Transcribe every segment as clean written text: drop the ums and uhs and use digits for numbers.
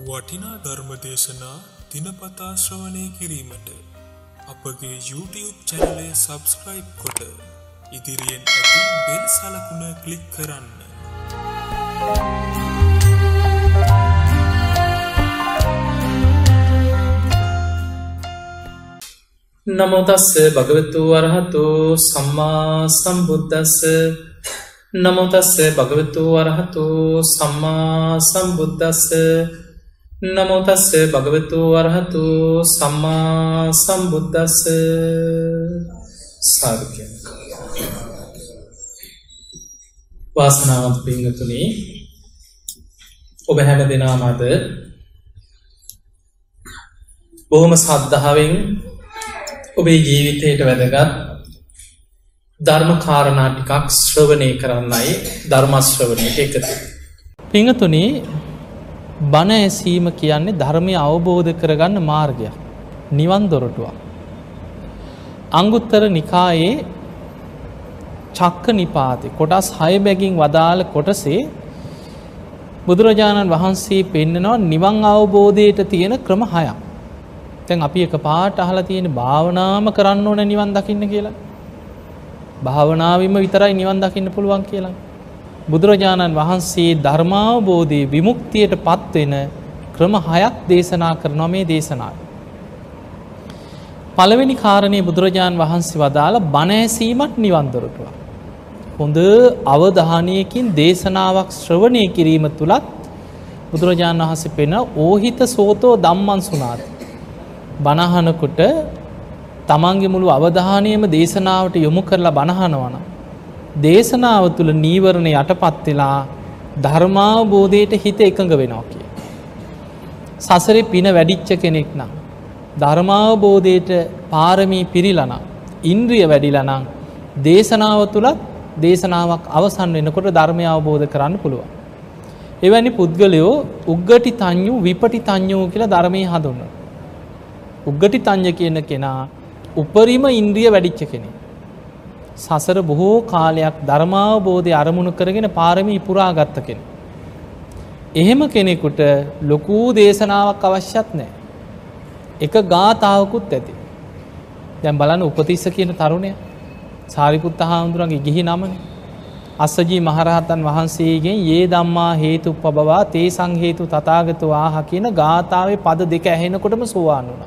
වටිනා ධර්ම දේශනා දිනපතා ශ්‍රවණය කිරීමට අපගේ YouTube channel එක subscribe කොට ඉදිරියෙන් ඇති bell සලකුණ click කරන්න. නමෝ තස්ස භගවතු වරහතු සම්මා සම්බුද්දස්ස නමෝ තස්ස භගවතු වරහතු සම්මා සම්බුද්දස්ස නමෝ තස්ස භගවතු වරහතු සම්මා සම්බුද්දස්ස සාදුකේ වාසනාවන්ත පින්වතුනි ඔබ හැම දිනම අද බොහොම ශ්‍රද්ධාවෙන් ඔබේ ජීවිතයට වැදගත් ධර්ම කාරණා ටිකක් ශ්‍රවණය කරන්නයි ධර්ම ශ්‍රවණයට එකතු. පින්වතුනි බණ ඇසීම කියන්නේ ධර්මය අවබෝධ කරගන්න මාර්ගයක්. නිවන් දොරටුවක්. අංගුත්තර නිකායේ චක්ක නිපාතේ කොටස් 6 බැගින් වදාළ කොටසේ බුදුරජාණන් වහන්සේ පෙන්නනවා නිවන් අවබෝධයට තියෙන ක්‍රම 6ක්. දැන් අපි එකපාරට අහලා තියෙන භාවනාම කරන්න ඕන නිවන් දකින්න කියලා. භාවනාවෙම විතරයි නිවන් දකින්න පුළුවන් කියලා. බුදුරජාණන් වහන්සේ ධර්මාවබෝධයේ විමුක්තියටපත් වෙන ක්‍රම 6ක් දේශනා කරනවා මේ දේශනාවේ. පළවෙනි කාරණේ බුදුරජාණන් වහන්සේ වදාළ බණ ඇසීමත් නිවන් දොරටුවක්. හොඳ අවධානයකින් දේශනාවක් ශ්‍රවණය කිරීම තුලත් බුදුරජාණන් වහන්සේ පෙන ඕහිත සෝතෝ ධම්මං සුනාති. බණහනකොට තමන්ගේ මුළු අවධානයම දේශනාවට යොමු කරලා බණහනවනම් දේශනාව තුළ නීවරණ යටපත් වෙලා ධර්මාවබෝධයට හිත එකඟ වෙනවා කිය. සසරේ පින වැඩිච්ච කෙනෙක් නම් ධර්මාවබෝධයට පාරමී පිරීලා නම් ඉන්ද්‍රිය වැඩිලා නම් දේශනාව තුලත් දේශනාවක් අවසන් වෙනකොට ධර්මය අවබෝධ කරන්න පුළුවන්. එවැනි පුද්ගලයෝ උග්ගටි තඤ්ඤු විපටි තඤ්ඤු කියලා ධර්මයේ හඳුන්වනවා. උග්ගටි තඤ්ඤ කියන කෙනා උපරිම ඉන්ද්‍රිය වැඩිච්ච කෙනෙක්. සසර බොහෝ කාලයක් ධර්මාවබෝධය අරමුණු කරගෙන පාරමී පුරාගත්ත කෙනෙක්. එහෙම කෙනෙකුට ලොකු දේශනාවක් අවශ්‍යත් නැහැ. එක ගාථාවකුත් ඇති. දැන් බලන්න උපතිස්ස කියන තරුණයා සාරිපුත්ත හාමුදුරන්ගේ ගිහි නමනේ. අස්සජී මහරහතන් වහන්සේගෙන් යේ ධම්මා හේතුප්පබවා තේසං හේතු තථාගතෝ ආහ කියන ගාථාවේ පද දෙක ඇහෙනකොටම සෝවාන් වුණා.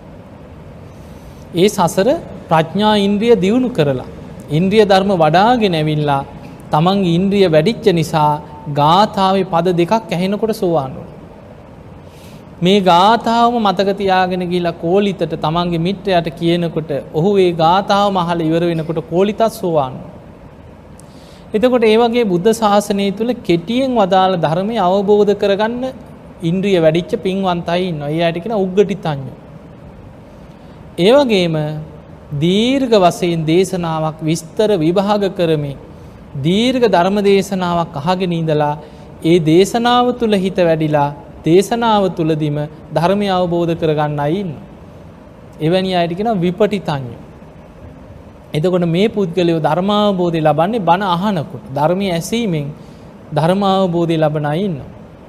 ඒ සසර ප්‍රඥා ඉන්ද්‍රිය දියුණු කරලා ඉන්ද්‍රිය ධර්ම වඩාගෙන ඇවිල්ලා තමන්ගේ ඉන්ද්‍රිය වැඩිච්ච නිසා ගාථාවේ පද දෙකක් ඇහෙනකොට සෝවාන් වුණා. මේ ගාථාවම මතක තියාගෙන ගිහිලා කෝලිතට තමන්ගේ මිත්‍රයාට කියනකොට ඔහු ඒ ගාථාවම අහලා ඉවර වෙනකොට කෝලිතත් සෝවාන් වුණා. එතකොට ඒ වගේ බුද්ධ ශාසනය තුල කෙටියෙන් වදාළ ධර්මය අවබෝධ කරගන්න ඉන්ද්‍රිය වැඩිච්ච පින්වන්තයි ඉන්නවා. ඒ ඇයිට කියන උග්ගටි තඤ්ඤු. ඒ වගේම දීර්ඝ වශයෙන් දේශනාවක් විස්තර විභාග කරමින් දීර්ඝ ධර්ම දේශනාවක් අහගෙන ඉඳලා ඒ දේශනාව තුල හිත වැඩිලා දේශනාව තුලදීම ධර්මය අවබෝධ කරගන්න අය ඉන්නවා. එවැනි අයට කියනවා විපටිතඤ්ඤ. එතකොට මේ පුද්ගලයෝ ධර්මාවබෝධය ලබන්නේ බණ අහනකොට ධර්මයේ ඇසීමෙන් ධර්මාවබෝධය ලබන අය ඉන්නවා.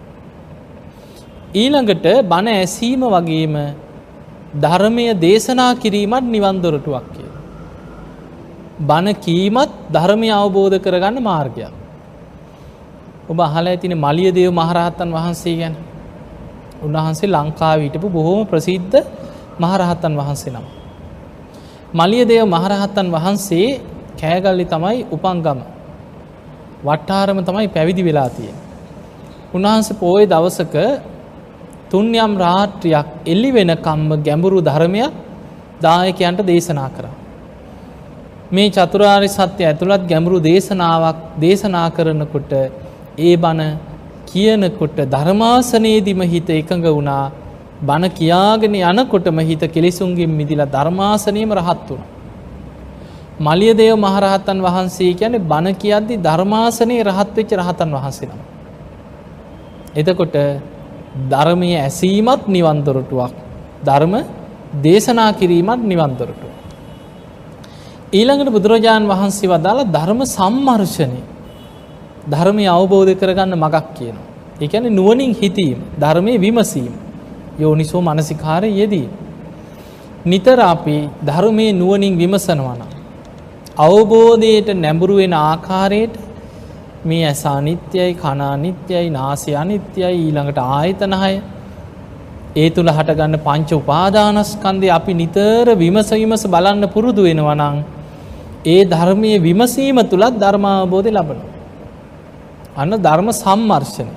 ඊළඟට බණ ඇසීම වගේම ධර්මය දේශනා කිරීමත් නිවන් දොරටුවක් කියලා. බණ කීමත් ධර්මය අවබෝධ කරගන්න මාර්ගයක්. ඔබ අහලා ඇතිනේ මලියදේව මහරහතන් වහන්සේ ගැන. උන්වහන්සේ ලංකාවේ හිටපු බොහෝම ප්‍රසිද්ධ මහරහතන් වහන්සේ නම. මලියදේව මහරහතන් වහන්සේ කෑගල්ලි තමයි උපංගම. වට්ටාරම තමයි පැවිදි වෙලා තියෙන්නේ. උන්වහන්සේ පොයේ දවසක තුන්යම් රාත්‍රියක් එළි වෙනකම්ම ගැඹුරු ධර්මයක් දායකයන්ට දේශනා කරා. මේ චතුරාර්ය සත්‍ය ඇතුළත් ගැඹුරු දේශනාවක් දේශනා කරනකොට ඒ බණ කියනකොට ධර්මාසනයේදීම හිත එකඟ වුණා. බණ කියාගෙන යනකොටම හිත කෙලෙසුන්ගෙන් මිදිලා ධර්මාසනයේම රහත් වුණා. මලියදේව මහරහතන් වහන්සේ කියන්නේ බණ කියද්දී ධර්මාසනයේ රහත් වෙච්ච රහතන් වහන්සේ නම. එතකොට ධර්මයේ ඇසීමත් නිවන් දොරටුවක්. ධර්ම දේශනා කිරීමත් නිවන් දොරටුවක්. ඊළඟට බුදුරජාණන් වහන්සේ වදාළ ධර්ම සම්මර්ෂණය. ධර්මය අවබෝධ කරගන්න මගක් කියනවා. ඒ කියන්නේ නුවණින් හිතීම, ධර්මයේ විමසීම, යෝනිසෝ මනසිකාරය යෙදීම. නිතර අපි ධර්මයේ නුවණින් විමසනවා නම් අවබෝධයට නැඹුරු වෙන ආකාරයට මේ ඇස අනිත්‍යයි, කන අනිත්‍යයි, නාසය අනිත්‍යයි, ඊළඟට ආයතන 6 ඒ තුල හටගන්න පංච උපාදානස්කන්ධය අපි නිතර විමස බලන්න පුරුදු වෙනවා නම් ඒ ධර්මයේ විමසීම තුලත් ධර්ම අවබෝධය ලබනවා. අන්න ධර්ම සම්මර්ෂණය.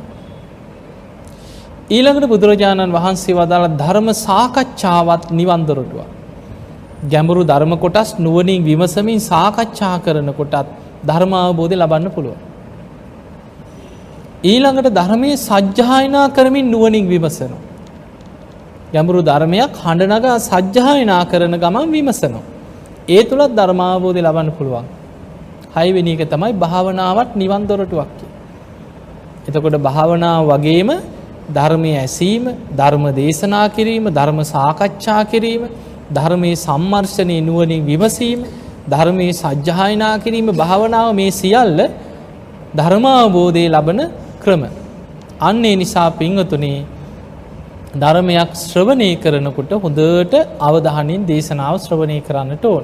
ඊළඟට බුදුරජාණන් වහන්සේ වදාළ ධර්ම සාකච්ඡාවත් නිවන් දොරටුවක්. ගැඹුරු ධර්ම කොටස් නුවණින් විමසමින් සාකච්ඡා කරනකොටත් ධර්ම අවබෝධය ලබන්න පුළුවන්. ඊළඟට ධර්මයේ සජ්ජායනා කරමින් නුවණින් විමසනවා. ගැඹුරු ධර්මයක් හඬ නගා සජ්ජායනා කරන ගමන් විමසනවා. ඒ තුලත් ධර්ම අවබෝධය ලබන්න පුළුවන්. 6 වෙනි එක තමයි භාවනාවත් නිවන් දොරටුවක් කියන්නේ. එතකොට භාවනාව වගේම ධර්මයේ ඇසීම, ධර්ම දේශනා කිරීම, ධර්ම සාකච්ඡා කිරීම, ධර්මයේ සම්මර්ෂණේ නුවණින් විමසීම, ධර්මයේ සජ්ජායනා කිරීම, භාවනාව මේ සියල්ල ධර්ම අවබෝධය ලබන ක්‍රම. අන්න ඒ නිසා පින්වතුනි ධර්මයක් ශ්‍රවණය කරනකොට හොඳට අවධානයෙන් දේශනාව ශ්‍රවණය කරන්නට ඕන.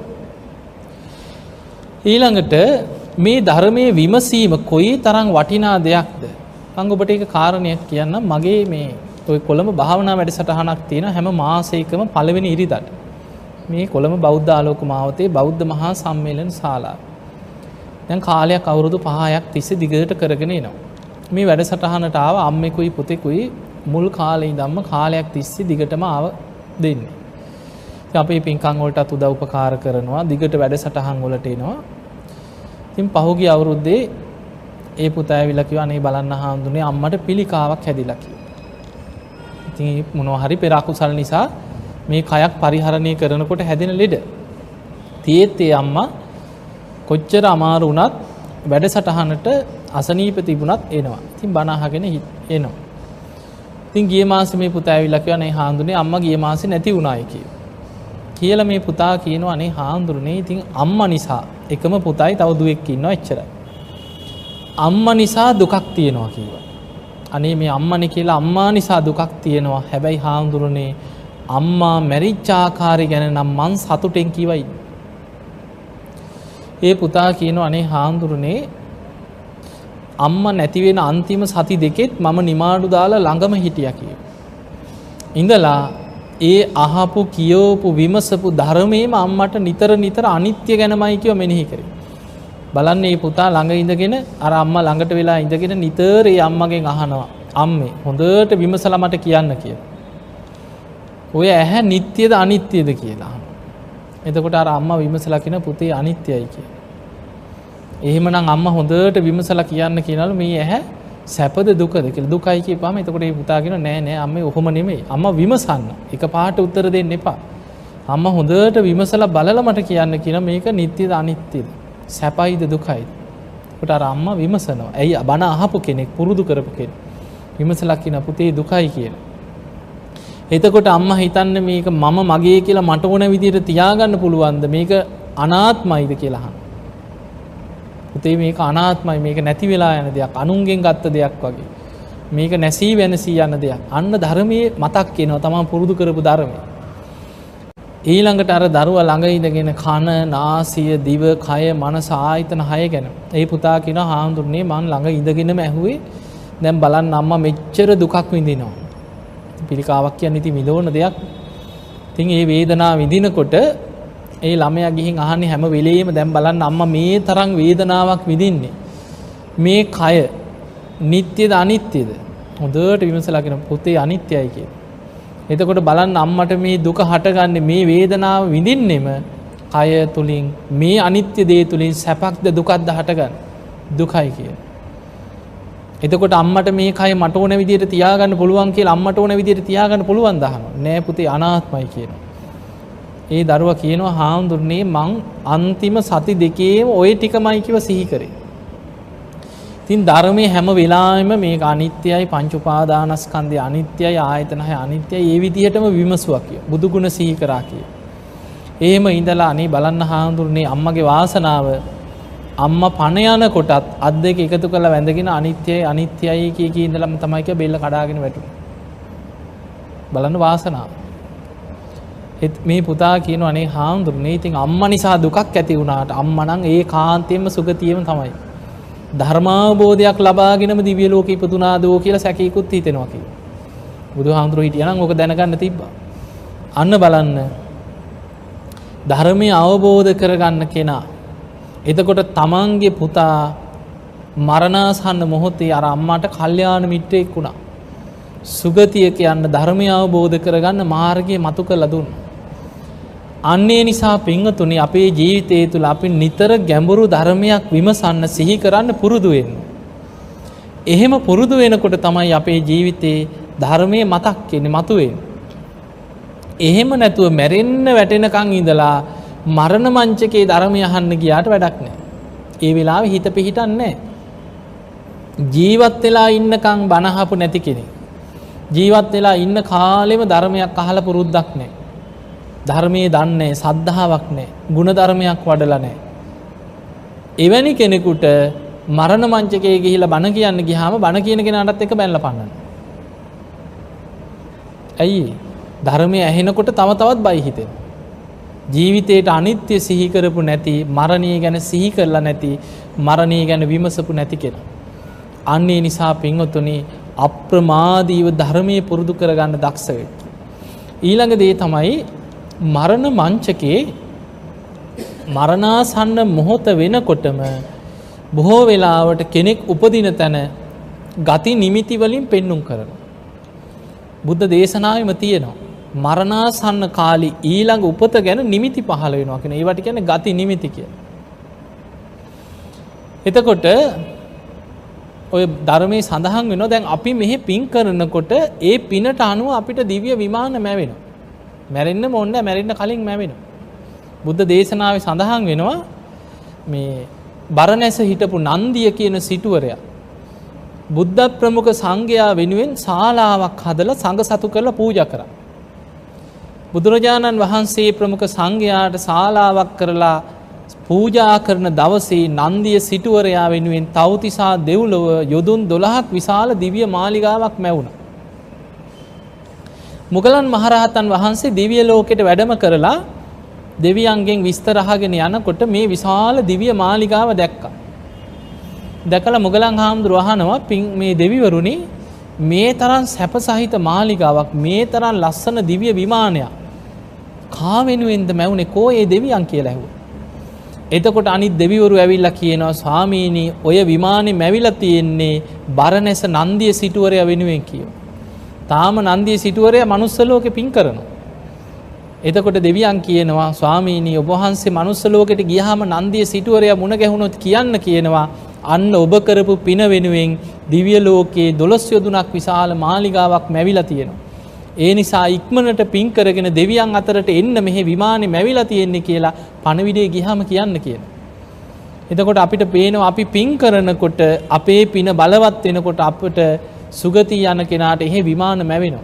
ඊළඟට මේ ධර්මයේ විමසීම කොයි තරම් වටිනා දෙයක්ද? මම ඔබට ඒක කාරණයක් කියන්නම්. මගේ මේ ඔය කොළඹ භාවනා වැඩසටහනක් තියෙනවා හැම මාසයකම පළවෙනි ඉරිදාට. මේ කොළඹ බෞද්ධ ආලෝක මාවතේ බෞද්ධ මහා සම්මේලන ශාලාව. දැන් කාලයක් අවුරුදු 5ක් තිස්සේ දිගට කරගෙන එනවා. මේ වැඩසටහනට ආව අම්මෙකුයි පුතෙකුයි මුල් කාලේ ඉඳන්ම කාලයක් තිස්සේ දිගටම ආව දෙන්නේ. ඉතින් අපේ පින්කම් වලටත් උදව් උපකාර කරනවා, දිගට වැඩසටහන් වලට එනවා. ඉතින් පහුගිය අවුරුද්දේ ඒ පුතා ඇවිල්ලා කිව්වා අනේ බලන්න හාමුදුරනේ අම්මට පිළිකාවක් හැදිලා කියලා. ඉතින් මොනවා හරි පෙර අකුසල් නිසා මේ කයක් පරිහරණය කරනකොට හැදෙන ලෙඩ. තියෙත් ඒ අම්මා කොච්චර අමාරු වුණත් වැඩසටහනට අසනීප තිබුණත් එනවා. ඉතින් බණ අහගෙන එනවා. ඉතින් ගිය මාසේ මේ පුතා ඇවිල්ලා කිව්වා නේ හාමුදුරනේ අම්මා ගිය මාසේ නැති වුණායි කියලා මේ පුතා කියනවා අනේ හාමුදුරනේ ඉතින් අම්මා නිසා එකම පුතයි තව දුවෙක් ඉන්නවා එච්චරයි. අම්මා නිසා දුකක් තියෙනවා කිව්වා. අනේ මේ අම්මනේ කියලා අම්මා නිසා දුකක් තියෙනවා. හැබැයි හාමුදුරනේ අම්මා මැරිච්ච ආකාරය ගැන නම් මං සතුටෙන් කිව්වයි. ඒ පුතා කියනවා අනේ හාමුදුරනේ අම්මා නැති වෙන අන්තිම සති දෙකෙත් මම නිමාඩු දාලා ළඟම හිටියා කියලා. ඉඳලා ඒ අහපු කියවපු විමසපු ධර්මයේම අම්මට නිතර අනිත්‍ය ගැනමයි කියව මෙනෙහි කරේ. බලන්න මේ පුතා ළඟ ඉඳගෙන අර අම්මා ළඟට වෙලා ඉඳගෙන නිතර ඒ අම්මගෙන් අහනවා අම්මේ හොඳට විමසලා මට කියන්න කියලා. ඔය ඇහැ නිට්ටයද අනිත්‍යද කියලා අහනවා. එතකොට අර අම්මා විමසලා කියන පුතේ අනිත්‍යයි කියලා. එහෙමනම් අම්මා හොඳට විමසලා කියන්න කියනලු මේ ඇහැ සැපද දුකද කියලා. දුකයි කියපුවාම එතකොට මේ පුතා කියනවා නෑ අම්මේ ඔහොම නෙමෙයි. අම්මා විමසන්න. එකපාරට උත්තර දෙන්න එපා. අම්මා හොඳට විමසලා බලලා මට කියන්න කියන මේක නිට්ටයද අනිත්‍යද? සැපයිද දුකයිද? ඒකට අර අම්මා විමසනවා. ඇයි බණ අහපු කෙනෙක් පුරුදු කරපු කෙනෙක්. විමසලා කියන පුතේ දුකයි කියලා. එතකොට අම්මා හිතන්නේ මේක මම මගේ කියලා මට ඕන විදිහට තියාගන්න පුළුවන්ද? මේක අනාත්මයිද කියලා අහනවා. පුතේ මේක අනාත්මයි, මේක නැති වෙලා යන දෙයක්, අනුන්ගෙන් ගත්ත දෙයක් වගේ. මේක නැසී වෙනසී යන දෙයක්. අන්න ධර්මයේ මතක් වෙනවා තමන් පුරුදු කරපු ධර්මය. ඊළඟට අර දරුවා ළඟ ඉඳගෙන කන, නාසය, දිව, කය, මනස ආයතන 6 ගැන. ඒ පුතා කියනවා හාමුදුරනේ මං ළඟ ඉඳගෙනම ඇහුවේ දැන් බලන්න අම්මා මෙච්චර දුකක් විඳිනවා. පිළිකාවක් කියන්නේ ඉතින් විඳවන දෙයක්. ඉතින් මේ වේදනාව විඳිනකොට ඒ ළමයා ගිහින් අහන්නේ හැම වෙලෙම දැන් බලන්න අම්මා මේ තරම් වේදනාවක් විඳින්නේ. මේ කය නිට්ටයද අනිත්‍යද? හොඳට විමසලා කියන පුතේ අනිත්‍යයි කියලා. එතකොට බලන්න අම්මට මේ දුක හටගන්නේ මේ වේදනාව විඳින්නෙම කය තුලින් මේ අනිත්‍ය දේ තුලින් සැපක්ද දුකක්ද හටගන්නේ? දුකයි කියලා. එතකොට අම්මට මේ කය මට ඕන විදිහට තියාගන්න පුළුවන් කියලා අම්මට ඕන විදිහට තියාගන්න පුළුවන් දහනවා. නෑ පුතේ අනාත්මයි කියනවා. ඒ දරුවා කියනවා හාමුදුරනේ මං අන්තිම සති දෙකේම ওই ටිකමයි කිව සිහි කරේ. ඉතින් ධර්මයේ හැම වෙලාවෙම මේක අනිත්‍යයි, පංච උපාදානස්කන්ධය අනිත්‍යයි, ආයතන 6 අනිත්‍යයි, ඒ විදිහටම විමසුවා කිය. බුදු ගුණ සිහි කරා කිය. එහෙම ඉඳලා අනේ බලන්න හාමුදුරනේ අම්මගේ වාසනාව අම්මා පණ යනකොටත් අත් දෙක එකතු කරලා වැඳගෙන අනිත්‍යයි අනිත්‍යයි කිය කී ඉඳලම තමයි කිය බෙල්ල කඩාගෙන වැටුනේ. බලන්න වාසනාව. මේ පුතා කියනවා අනේ හාමුදුරනේ ඉතින් අම්මා නිසා දුකක් ඇති වුණාට අම්මා නම් ඒකාන්තයෙන්ම සුගතියෙම තමයි. ධර්මාවබෝධයක් ලබාගෙනම දිව්‍ය ලෝකෙ ඉපදුනාදෝ කියලා සැකීකුත් හිතෙනවා කියලා. බුදුහාමුදුරුවෝ හිටියනම් ඕක දැනගන්න තිබ්බා. අන්න බලන්න. ධර්මය අවබෝධ කරගන්න කෙනා එතකොට තමන්ගේ පුතා මරණාසන්න මොහොතේ අර අම්මට කල්යාණ මිත්‍රයෙක් වුණා. සුගතිය කියන්න ධර්මය අවබෝධ කරගන්න මාර්ගය මතු කරලා දුන්නා. අන්නේ නිසා පින්වතුනි අපේ ජීවිතය තුළ අපි නිතර ගැඹුරු ධර්මයක් විමසන්න සිහි කරන්න පුරුදු වෙන්න. එහෙම පුරුදු වෙනකොට තමයි අපේ ජීවිතේ ධර්මයේ මතක් වෙන්නේ මතුවෙන්නේ. එහෙම නැතුව මැරෙන්න වැටෙනකන් ඉඳලා මරණ මංචකේ ධර්මය අහන්න ගියාට වැඩක් නැහැ. ඒ වෙලාවේ හිත පිහිටන්නේ නැහැ. ජීවත් වෙලා ඉන්නකන් බණ අහපු නැති කෙනෙක්. ජීවත් වෙලා ඉන්න කාලෙම ධර්මයක් අහලා පුරුද්දක් නැහැ. ධර්මයේ දන්නේ සද්ධාාවක් නැහැ. ගුණ ධර්මයක් වඩලා නැහැ. එවැනි කෙනෙකුට මරණ මංචකයේ ගිහිලා බණ කියන්න ගියාම බණ කියන කෙනාටත් එක බැලලා පන්නනවා. ඇයි? ධර්මය ඇහෙනකොට තව තවත් බය හිතෙනවා. ජීවිතේට අනිත්‍ය සිහි කරපු නැති, මරණය ගැන සිහි කරලා නැති, මරණය ගැන විමසපු නැති කෙනා. අන්නේ නිසා පින්වතුනි අප්‍රමාදීව ධර්මයේ පුරුදු කරගන්න දක්ෂ වෙන්න. ඊළඟ දේ තමයි මරණ මංචකේ මරණාසන්න මොහොත වෙනකොටම බොහෝ වෙලාවට කෙනෙක් උපදින තැන ගති නිමිති වලින් පෙන්눔 කරනවා. බුද්ධ දේශනාවෙම තියෙනවා. මරණාසන්න කාලේ ඊළඟ උපත ගැන නිමිති පහළ වෙනවා කියන ඒවට කියන්නේ ගති නිමිති කියලා. එතකොට ඔය ධර්මයේ සඳහන් වෙනවා දැන් අපි මෙහි පින් කරනකොට ඒ පිනට අනුව අපිට දිව්‍ය විමාන මැවෙනවා. මැරෙන්න ඕනේ මැරෙන්න කලින් මැවෙනවා. බුද්ධ දේශනාවේ සඳහන් වෙනවා මේ බරණැස හිටපු නන්දිය කියන සිටුවරයා බුද්ධ ප්‍රමුඛ සංඝයා වෙනුවෙන් ශාලාවක් හදලා සංඝ සතු කරලා පූජා කරා. බුදුරජාණන් වහන්සේ ප්‍රමුඛ සංඝයාට ශාලාවක් කරලා පූජා කරන දවසේ නන්දිය සිටුවරයා වෙනුවෙන් තව්තිසා දෙව්ලොව යොදුන් 12ක් විශාල දිව්‍ය මාලිගාවක් මැවුණා. මුගලන් මහරහතන් වහන්සේ දිව්‍ය ලෝකෙට වැඩම කරලා දෙවියන්ගෙන් විස්තර අහගෙන යනකොට මේ විශාල දිව්‍ය මාලිගාව දැක්කා. දැකලා මුගලන් හාමුදුරුවෝ අහනවා මේ දෙවිවරුනි මේ තරම් සැප සහිත මාලිගාවක් මේ තරම් ලස්සන දිව්‍ය විමානයක් කා වෙනුවෙන්ද මැවුනේ කෝ ඒ දෙවියන් කියලා ඇහුවා. එතකොට අනිත් දෙවිවරු ඇවිල්ලා කියනවා ස්වාමීනි ඔය විමානේ මැවිලා තියෙන්නේ බරණැස නන්දිය සිටුවරයා වෙනුවෙන් කියනවා. තාම නන්දිය සිටුවරයා මනුස්ස ලෝකෙ පින් කරනවා. එතකොට දෙවියන් කියනවා ස්වාමීනි ඔබ වහන්සේ මනුස්ස ලෝකෙට ගියාම නන්දිය සිටුවරයා මුණ ගැහුණොත් කියන්න කියනවා අන්න ඔබ කරපු පින වෙනුවෙන් දිව්‍ය ලෝකයේ 12 යොදුනක් විශාල මාලිගාවක් මැවිලා තියෙනවා. ඒ නිසා ඉක්මනට පින් කරගෙන දෙවියන් අතරට එන්න මෙහි විමානේ මැවිලා තියෙන්නේ කියලා පණවිඩේ ගියාම කියන්න කියනවා. එතකොට අපිට පේනවා අපි පින් කරනකොට අපේ පින බලවත් වෙනකොට අපිට සුගති යන කෙනාට එහි විමාන මැවෙනවා.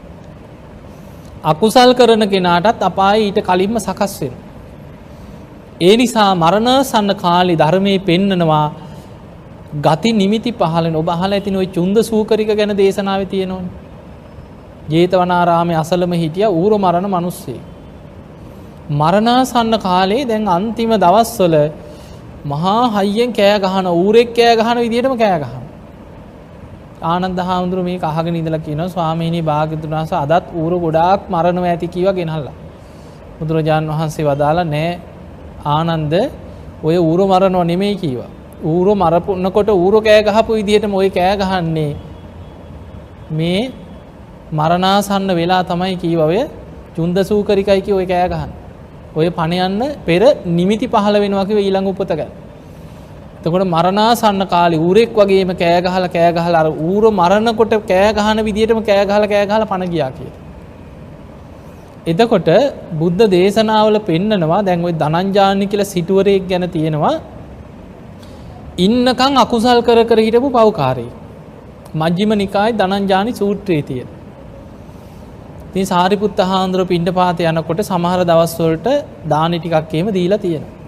අකුසල් කරන කෙනාටත් අපායේ ඊට කලින්ම සකස් වෙනවා. ඒ නිසා මරණාසන්න කාලේ ධර්මයේ පෙන්නනවා ගති නිමිති පහළන ඔබ අහලා ඇතින ওই චුන්ද සූකරික ගැන දේශනාවේ තියෙනවනේ. ජේතවනාරාමයේ අසලම හිටියා ඌර මරණ මිනිස්සෙක්. මරණාසන්න කාලේ දැන් අන්තිම දවස්වල මහා හයියෙන් කෑ ගහන ඌරෙක් කෑ ගහන විදිහටම කෑ ගහනවා. ආනන්ද හාමුදුරුවෝ මේක අහගෙන ඉඳලා කියනවා ස්වාමීනි භාග්‍යවතුන් වහන්සේ අදත් ඌර ගොඩාක් මරනවා ඇති කීවා ගෙනහල්ලා. බුදුරජාන් වහන්සේ වදාලා නෑ ආනන්ද ඔය ඌර මරනව නෙමෙයි කීවා. ඌර මරපුනකොට ඌර කෑ ගහපු විදිහටම ඔය කෑ ගහන්නේ මේ මරණාසන්න වෙලා තමයි කීවා ඔය චුන්දසූකරිකයි කිය ඔය කෑ ගහන්නේ. ඔය පණ යන්න පෙර නිමිති පහළ වෙනවා කිව්ව ඊළඟ උපත ගැන. එතකොට මරණාසන්න කාලේ ඌරෙක් වගේම කෑ ගහලා අර ඌර මරනකොට කෑ ගහන විදිහටම කෑ ගහලා පණ ගියා කියලා. එතකොට බුද්ධ දේශනාවල පෙන්නනවා දැන් ওই ධනංජානි කියලා සිටුවරයෙක් ගැන තියෙනවා ඉන්නකම් අකුසල් කර හිටපු පව්කාරයෙක්. මජ්ක්‍ධිම නිකායේ ධනංජානි සූත්‍රයේ තියෙන. ඉතින් සාරිපුත්ත හාමුදුරුවෝ පිණ්ඩපාත යනකොට සමහර දවස් වලට දානි ටිකක් එහෙම දීලා තියෙනවා.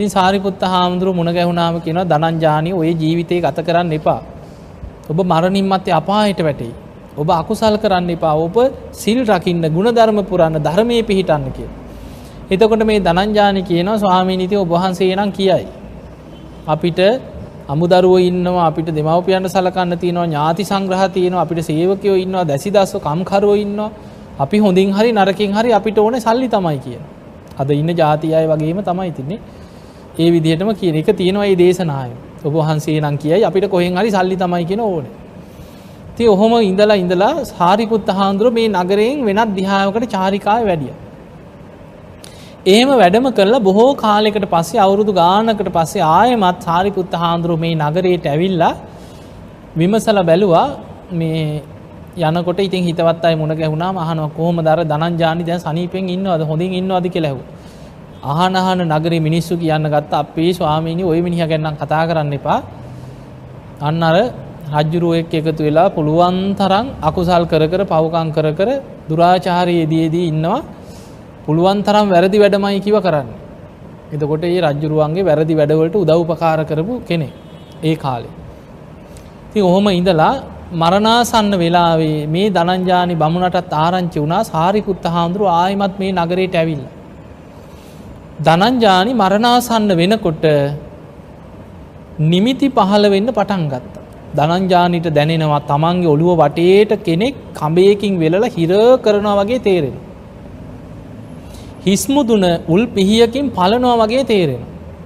ඉතින් සාරිපුත්ත හාමුදුරුවෝ මුණ ගැහුණාම කියනවා ධනංජානි ඔය ජීවිතේ ගත කරන්න එපා. ඔබ මරණින් මත්තේ අපායට වැටෙයි. ඔබ අකුසල් කරන්න එපා. ඔබ සිල් රකින්න, ගුණධර්ම පුරන්න, ධර්මයේ පිහිටන්න කියලා. එතකොට මේ ධනංජානි කියනවා ස්වාමීනි ඉතින් ඔබ වහන්සේ නම් කියයි. අපිට අමුදරුවෝ ඉන්නවා, අපිට දෙමව්පියන්ට සලකන්න තියෙනවා, ඥාති සංග්‍රහ තියෙනවා, අපිට සේවකයෝ ඉන්නවා, දැසිදස්සෝ කම්කරුවෝ ඉන්නවා. අපි හොඳින් හරි නරකින් හරි අපිට ඕනේ සල්ලි තමයි කියන. අද ඉන්න ජාති අය වගේම තමයි තින්නේ. ඒ විදිහටම කියන එක තියෙනවා මේ දේශනාවේ. ඔබ වහන්සේ නම් කියයි අපිට කොහෙන් හරි සල්ලි තමයි කියන ඕනේ. ඉතින් ඔහොම ඉඳලා සාරිපුත්ත හාමුදුරුවෝ මේ නගරයෙන් වෙනත් දිහාවකට චාරිකාවේ වැඩියා. එහෙම වැඩම කළා බොහෝ කාලයකට පස්සේ අවුරුදු ගානකට පස්සේ ආයෙමත් සාරිපුත්ත හාමුදුරුවෝ මේ නගරයට ඇවිල්ලා විමසලා බැලුවා මේ යනකොට ඉතින් හිතවත් අය මුණ ගැහුණාම අහනවා කොහොමද අර ධනංජානි දැන් සනීපෙන් ඉන්නවද හොඳින් ඉන්නවද කියලා ඇහුවා. අහන නගරේ මිනිස්සු කියන්න ගත්ත අපේ ස්වාමීනි ওই මිනිහා ගැන නම් කතා කරන්න එපා. අන්න අර රජ්ජුරුවෝ එක්ක එකතු වෙලා පුළුවන් තරම් අකුසල් කර කර පව්කම් කර කර දුරාචාරයේදී ඉන්නවා. පුළුවන් තරම් වැරදි වැඩමයි කිව කරන්නේ. එතකොට මේ රජ්ජුරුවන්ගේ වැරදි වැඩවලට උදව් උපකාර කරපු කෙනෙක් ඒ කාලේ. ඉතින් ඔහොම ඉඳලා මරණාසන්න වෙලාවේ මේ ධනංජානි බමුණටත් ආරංචි වුණා සාරිපුත්ත හාමුදුරුවෝ ආයිමත් මේ නගරයට ඇවිල්ලා. ධනංජානි මරණාසන්න වෙනකොට නිමිති පහළ වෙන්න පටන් ගත්තා. ධනංජානිට දැනෙනවා තමන්ගේ ඔළුව වටේට කෙනෙක් කඹයකින් වෙලලා හිර කරනවා වගේ තේරෙනවා. හිස්මුදුන උල් පිහියකින් පලනවා වගේ තේරෙනවා.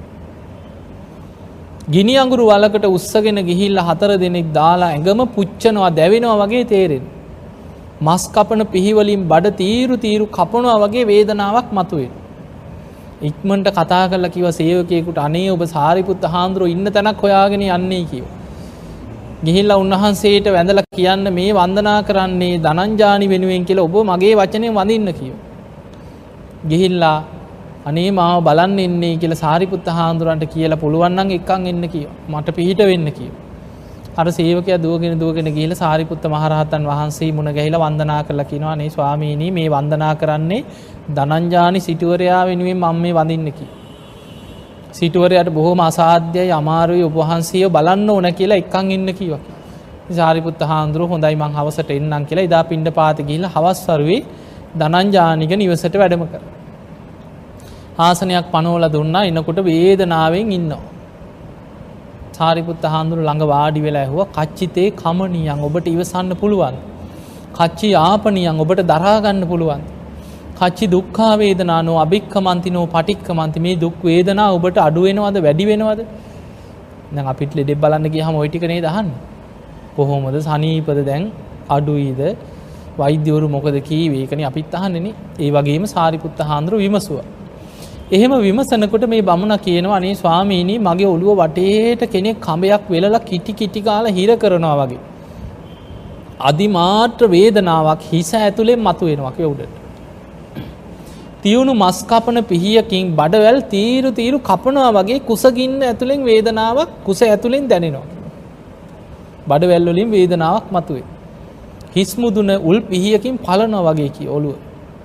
ගිනි අඟුරු වලකට උස්සගෙන ගිහිල්ලා 4 දෙනෙක් දාලා ඇඟම පුච්චනවා දැවෙනවා වගේ තේරෙනවා. මස් කපන පිහි වලින් බඩ තීරු කපනවා වගේ වේදනාවක් මතුවෙනවා. ඉක්මනට කතා කරලා කිව්වා සේවකයෙකුට අනේ ඔබ සාරිපුත්ත හාමුදුරුවෝ ඉන්න තැනක් හොයාගෙන යන්නේ කිව්වා. ගිහිල්ලා උන්වහන්සේට වැඳලා කියන්න මේ වන්දනා කරන්නේ ධනංජානි වෙනුවෙන් කියලා ඔබ මගේ වචනේ වඳින්න කිව්වා. ගිහිල්ලා අනේ මාව බලන්න එන්නේ කියලා සාරිපුත්ත හාමුදුරන්ට කියලා පුළුවන් නම් එක්කන් එන්න කිව්වා. මට පිහිට වෙන්න කිව්වා. අර සේවකයා දුවගෙන ගිහිල්ලා සාරිපුත්ත මහරහතන් වහන්සේ මුණ ගැහිලා වන්දනා කරලා කියනවා අනේ ස්වාමීනි මේ වන්දනා කරන්නේ ධනංජානි සිටුවරයා වෙනුවෙන් මම මේ වඳින්න කිව්වා. සිටුවරයාට බොහොම අසාධ්‍යයි අමාරුයි ඔබ වහන්සේව බලන්න ඕන කියලා එක්කන් එන්න කිව්වා. සාරිපුත්ත හාමුදුරුවෝ හොඳයි මං හවසට එන්නම් කියලා එදා පිණ්ඩපාත ගිහිල්ලා හවස් වරුවේ ධනංජානික නිවසට වැඩම කරා. ආසනයක් පනවලා දුන්නා. එනකොට වේදනාවෙන් ඉන්නවා. සාරිපුත්ත හාමුදුරුවෝ ළඟ වාඩි වෙලා ඇහුවා කච්චිතේ කමනියන් ඔබට ඉවසන්න පුළුවන්. කච්චි ආපනියන් ඔබට දරා ගන්න පුළුවන්. කච්චි දුක්ඛා වේදනානෝ අභික්ඛමන්තිනෝ පටික්ඛමන්ති මේ දුක් වේදනා ඔබට අඩු වෙනවද වැඩි වෙනවද? දැන් අපිට ලෙඩෙක් බලන්න ගියාම ওই ටික නේද අහන්නේ. කොහොමද සනීපද දැන් අඩුයිද? වෛද්‍යවරු මොකද කීවේ? ඒකනේ අපිත් අහන්නේ නේ. ඒ වගේම සාරිපුත්ත හාමුදුරුවෝ විමසුවා. එහෙම විමසනකොට මේ බමුණා කියනවා අනේ ස්වාමීනි මගේ ඔළුව වටේට කෙනෙක් කඹයක් වෙලලා කිටි ගාලා හිර කරනවා වගේ. අදිමාත්‍ර වේදනාවක් හිස ඇතුලෙන් මතුවෙනවා කිය උඩට. තියුණු මස් කපන පිහියකින් බඩවැල් තීරු කපනවා වගේ කුසගින්න ඇතුලෙන් වේදනාවක් කුස ඇතුලෙන් දැනෙනවා. බඩවැල් වලින් වේදනාවක් මතුවේ. හිස් මුදුන උල් පිහියකින් පලනවා වගේ කිය ඔළුව.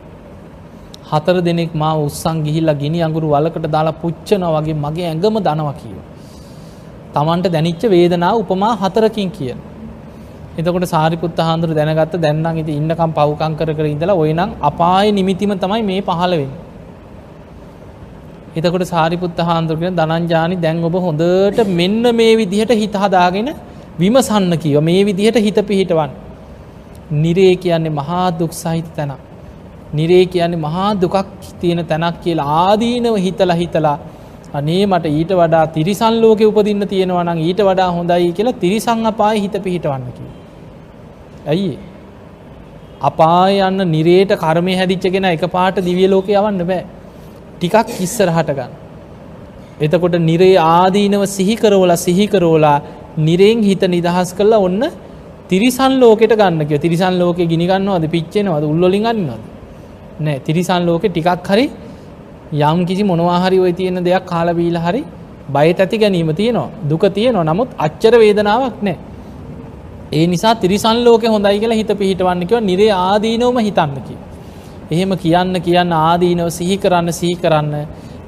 4 දෙනෙක් මාව උස්සන් ගිහිල්ලා ගිනි අඟුරු වලකට දාලා පුච්චනවා වගේ මගේ ඇඟම දනවා කියනවා. Tamanට දැනිච්ච වේදනාව උපමා 4කින් කියන. එතකොට සාරිපුත්ත හාමුදුරුවෝ දැනගත්ත දැන් නම් ඉතින් ඉන්නකම් පව්කම් කර ඉඳලා ඔය නම් අපායේ නිමිතිම තමයි මේ පහළ වෙන්නේ. එතකොට සාරිපුත්ත හාමුදුරුවෝ කියන ධනංජානි දැන් ඔබ හොඳට මෙන්න මේ විදිහට හිත හදාගෙන විමසන්න කිව්වා. මේ විදිහට හිත පිහිටවන්න. නිරේ කියන්නේ මහා දුක් සහිත තැනක්. නිරේ කියන්නේ මහා දුකක් තියෙන තැනක් කියලා ආදීනව හිතලා අනේ මට ඊට වඩා තිරිසන් ලෝකේ උපදින්න තියෙනවා නම් ඊට වඩා හොඳයි කියලා තිරිසන් අපායේ හිත පිහිටවන්න කිව්වා. ඇයි අපාය යන්න නිරේට කර්මය හැදිච්ච කෙනා එකපාරට දිව්‍ය ලෝකේ යවන්න බෑ. ටිකක් ඉස්සරහට ගන්න. එතකොට නිරේ ආදීනව සිහි කරවලා නිරෙන් හිත නිදහස් කරලා ඔන්න තිරිසන් ලෝකෙට ගන්න කිව්වා. තිරිසන් ලෝකේ ගිනි ගන්නවද පිච්චෙනවද උල් වලින් අනිනවද? නෑ. තිරිසන් ලෝකේ ටිකක් හරි යම් කිසි මොනවා හරි ওই තියෙන දෙයක් කාලා බීලා හරි බයට ඇති ගැනීම තියෙනවා. දුක තියෙනවා. නමුත් අච්චර වේදනාවක් නෑ. ඒ නිසා තිරිසන් ලෝකේ හොඳයි කියලා හිත පිහිටවන්න කිව්වා. නිරේ ආදීනවම හිතන්න කිව්වා. එහෙම කියන්න ආදීනව සිහි කරන්න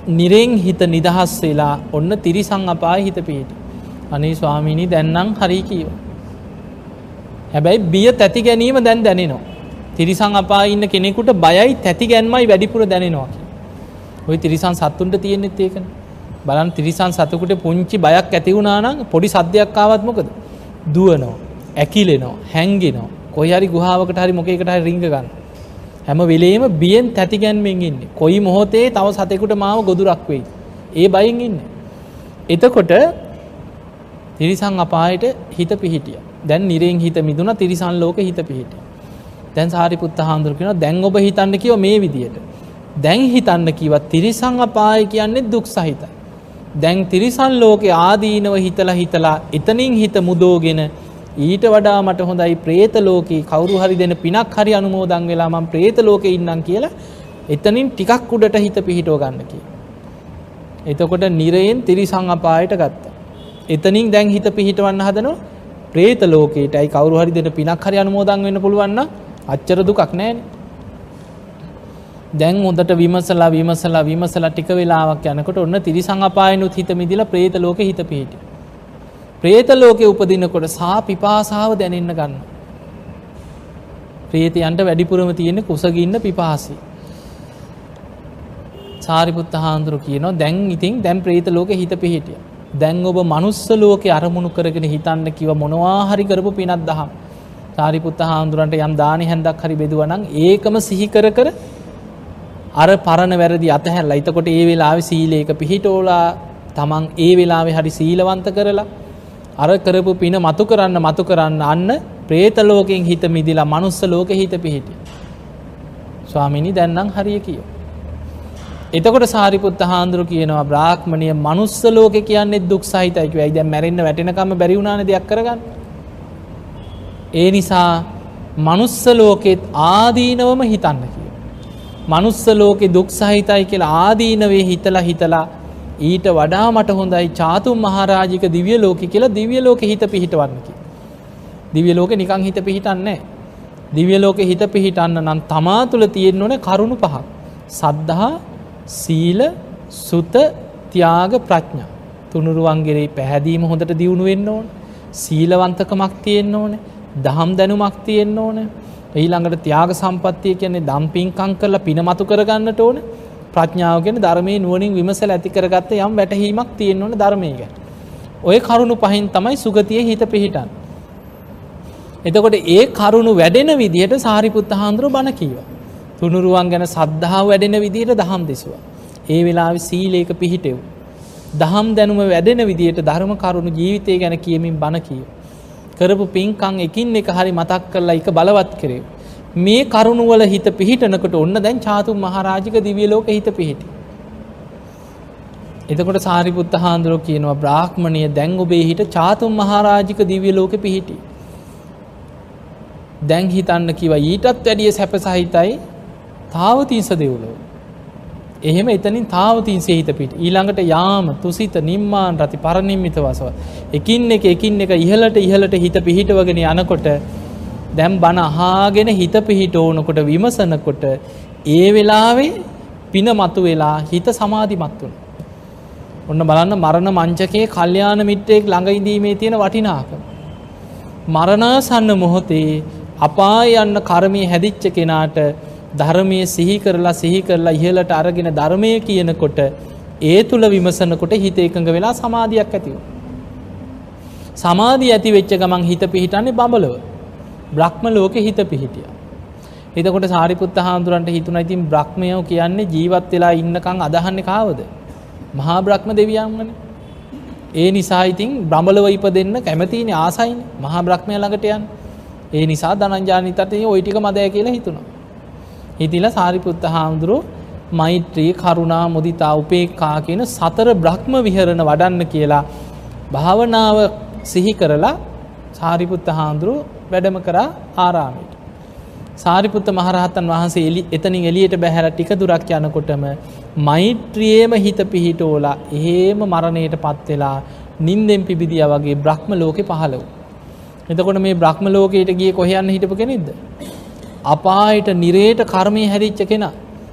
නිරෙන් හිත නිදහස් වෙලා ඔන්න තිරිසං අපායේ හිත පිහිටි. අනේ ස්වාමීනි දැන් නම් හරි කීවා. හැබැයි බිය තැති ගැනීම දැන් දැනෙනවා. තිරිසං අපායේ ඉන්න කෙනෙකුට බයයි තැති ගැන්මයි වැඩිපුර දැනෙනවා. ওই තිරිසං සත්තුන්ට තියෙනෙත් ඒකනේ. බලන්න තිරිසං සතෙකුට පුංචි බයක් ඇති වුණා නම් පොඩි සද්දයක් ආවත් මොකද? දුවනවා, ඇකිලෙනවා, හැංගෙනවා. කොයි හරි ගුහාවකට හරි මොකේකට හරි රිංග ගන්න. හැම වෙලේම බියෙන් තැති ගැන්මෙන් ඉන්නේ. කොයි මොහොතේ තව සතෙකුට මාව ගොදුරක් වෙයි. ඒ බයෙන් ඉන්නේ. එතකොට තිරිසං අපායට හිත පිහිටියා. දැන් නිරෙන් හිත මිදුණා තිරිසං ලෝකෙ හිත පිහිටියා. දැන් සාරිපුත්ත හාමුදුරුවෝ කියනවා දැන් ඔබ හිතන්න කිව්ව මේ විදියට. දැන් හිතන්න කිව්වා තිරිසං අපාය කියන්නේ දුක් සහිතයි. දැන් තිරිසන් ලෝකේ ආදීනව හිතලා එතනින් හිත මුදෝගෙන ඊට වඩා මට හොඳයි പ്രേත ලෝකේ කවුරු හරි දෙන පිනක් හරි අනුමෝදන් වෙලා මම പ്രേත ලෝකේ ඉන්නම් කියලා එතනින් ටිකක් උඩට හිත පිහිටව ගන්න කියලා. එතකොට නිරයෙන් තිරිසං අපායට ගත්තා. එතනින් දැන් හිත පිහිටවන්න හදනවා പ്രേත ලෝකේටයි කවුරු හරි දෙන පිනක් හරි අනුමෝදන් වෙන්න පුළුවන් නම් අච්චර දුකක් නැහැනේ. දැන් හොඳට විමසලා ටික වෙලාවක් යනකොට ඔන්න තිරිසං අපායනුත් හිත මිදිලා പ്രേත ලෝකේ හිත පිහිටි. പ്രേත ලෝකේ උපදිනකොට සා පිපාසාව දැනෙන්න ගන්න. പ്രേතයන්ට වැඩිපුරම තියෙන කුසගින්න පිපාසි. සාරිපුත්ත හාමුදුරුවෝ කියනවා දැන් പ്രേත ලෝකේ හිත පිහිටියා. දැන් ඔබ මනුස්ස ලෝකේ අරමුණු කරගෙන හිතන්න කිව්ව මොනවා හරි කරපු පිනක් දහම්. සාරිපුත්ත හාමුදුරන්ට යම් දානි හැන්දක් හරි බෙදුවා නම් ඒකම සිහි කර අර පරණ වැරදි අතහැරලා එතකොට ඒ වෙලාවේ සීලයක පිහිටෝලා තමන් ඒ වෙලාවේ හරි සීලවන්ත කරලා අර කරපු පින මතු කරන්න අන්න പ്രേත ලෝකෙන් හිත මිදිලා මනුස්ස ලෝකෙ හිත පිහිටි. ස්වාමීනි දැන් නම් හරිය කියෝ. එතකොට සාරිපුත්ත හාමුදුරුවෝ කියනවා බ්‍රාහ්මණිය මනුස්ස ලෝකෙ කියන්නේ දුක් සහිතයි කියයි. දැන් මැරෙන්න වැටෙනකම් බැරි වුණානේ දෙයක් කරගන්න. ඒ නිසා මනුස්ස ලෝකෙත් ආදීනවම හිතන්න කියනවා. මනුස්ස ලෝකෙ දුක් සහිතයි කියලා ආදීනවේ හිතලා ඊට වඩා මට හොඳයි චාතුම් මහරජික දිව්‍ය ලෝකෙ කියලා දිව්‍ය ලෝකෙ හිත පිහිටවන්න කියලා. දිව්‍ය ලෝකෙ නිකන් හිත පිහිටන්නේ නැහැ. දිව්‍ය ලෝකෙ හිත පිහිටන්න නම් තමා තුළ තියෙන්න ඕනේ කරුණු පහක්. සද්ධා, සීල, සුත, ත්‍යාග, ප්‍රඥා. තුනුරුවන්ගේ පැහැදීම හොඳට දියුණු වෙන්න ඕනේ. සීලවන්තකමක් තියෙන්න ඕනේ. දහම් දැනුමක් තියෙන්න ඕනේ. ඊළඟට ත්‍යාග සම්පත්තිය කියන්නේ දම් පින්කම් කරලා පින මතු කරගන්නට ඕනේ. ප්‍රඥාව කියන්නේ ධර්මයේ නුවණින් විමසලා ඇති කරගත්ත යම් වැටහීමක් තියෙන්න ඕනේ ධර්මයේ ගැන. ওই කරුණු පහෙන් තමයි සුගතියේ හිත පිහිටන්නේ. එතකොට ඒ කරුණු වැඩෙන විදිහට සාරිපුත්ත හාමුදුරුවෝ බණ කීවා. තුනුරුවන් ගැන සද්ධාව වැඩෙන විදිහට දහම් දෙසුවා. ඒ වෙලාවේ සීලයක පිහිටෙව්. දහම් දැනුම වැඩෙන විදිහට ධර්ම කරුණු ජීවිතය ගැන කියමින් බණ කීවා. කරපු පින්කම් එකින් එක හරි මතක් කරලා ඒක බලවත් කරේ. මේ කරුණ වල හිත පිහිටනකොට ඔන්න දැන් චාතුම් මහරජික දිව්‍ය ලෝකෙ හිත පිහිටි. එතකොට සාරිපුත්ත හාමුදුරුවෝ කියනවා බ්‍රාහ්මණිය දැන් ඔබේ හිත චාතුම් මහරජික දිව්‍ය ලෝකෙ පිහිටි. දැන් හිතන්න කිව්වා ඊටත් වැඩිය සැපසහිතයි තාවතීස දෙව්ලොව. එහෙම එතනින් තාවතීන්සේ හිත පිහිටි. ඊළඟට යාම, තුසිත, නිම්මාන, රති, පරිනිම්මිත වසව. එකින් එක ඉහළට හිත පිහිටවගෙන යනකොට දැන් බණ අහාගෙන හිත පිහිටවනකොට විමසනකොට ඒ වෙලාවේ පින මතුවෙලා හිත සමාධිමත් වුණා. ඔන්න බලන්න මරණ මංචකයේ කල්යාණ මිත්‍රයෙක් ළඟ ඉඳීමේ තියෙන වටිනාකම. මරණාසන්න මොහොතේ අපාය යන්න කර්මයේ හැදිච්ච කෙනාට ධර්මයේ සිහි කරලා ඉහළට අරගෙන ධර්මයේ කියනකොට ඒ තුල විමසනකොට හිත එකඟ වෙලා සමාධියක් ඇති වෙනවා. සමාධිය ඇති වෙච්ච ගමන් හිත පිහිටන්නේ බඹලව. බ්‍රහ්ම ලෝකේ හිත පිහිටියා. එතකොට සාරිපුත්ත හාමුදුරන්ට හිතුණා ඉතින් බ්‍රහ්මයෝ කියන්නේ ජීවත් වෙලා ඉන්නකන් අදහන්නේ කාවද? මහා බ්‍රහ්ම දෙවියන්මනේ. ඒ නිසා ඉතින් බඹලව ඉපදෙන්න කැමතිනේ ආසයිනේ. මහා බ්‍රහ්මයා ළඟට යන්න. ඒ නිසා ධනංජානිතට ওই ටික මදය කියලා හිතුණා. හිතිලා සාරිපුත්ත හාමුදුරුවෝ මෛත්‍රී, කරුණා, මුදිතා, උපේක්ඛා කියන 4 බ්‍රහ්ම විහරණ වඩන්න කියලා භාවනාව සිහි කරලා සාරිපුත්ත හාමුදුරුවෝ වැඩම කරා ආරාමයට. සාරිපුත්ත මහරහතන් වහන්සේ එතනින් එළියට බැහැලා ටික දුරක් යනකොටම මෛත්‍රියේම හිත පිහිටෝලා එහෙම මරණයටපත් වෙලා නිින්දෙන් පිබිදියා වගේ බ්‍රහ්ම ලෝකේ පහළ වුණා. එතකොට මේ බ්‍රහ්ම ලෝකයට ගියේ කොහේ යන්න හිටපු කෙනෙක්ද? අපායට නිරේට කර්මයේ හැදිච්ච කෙනා.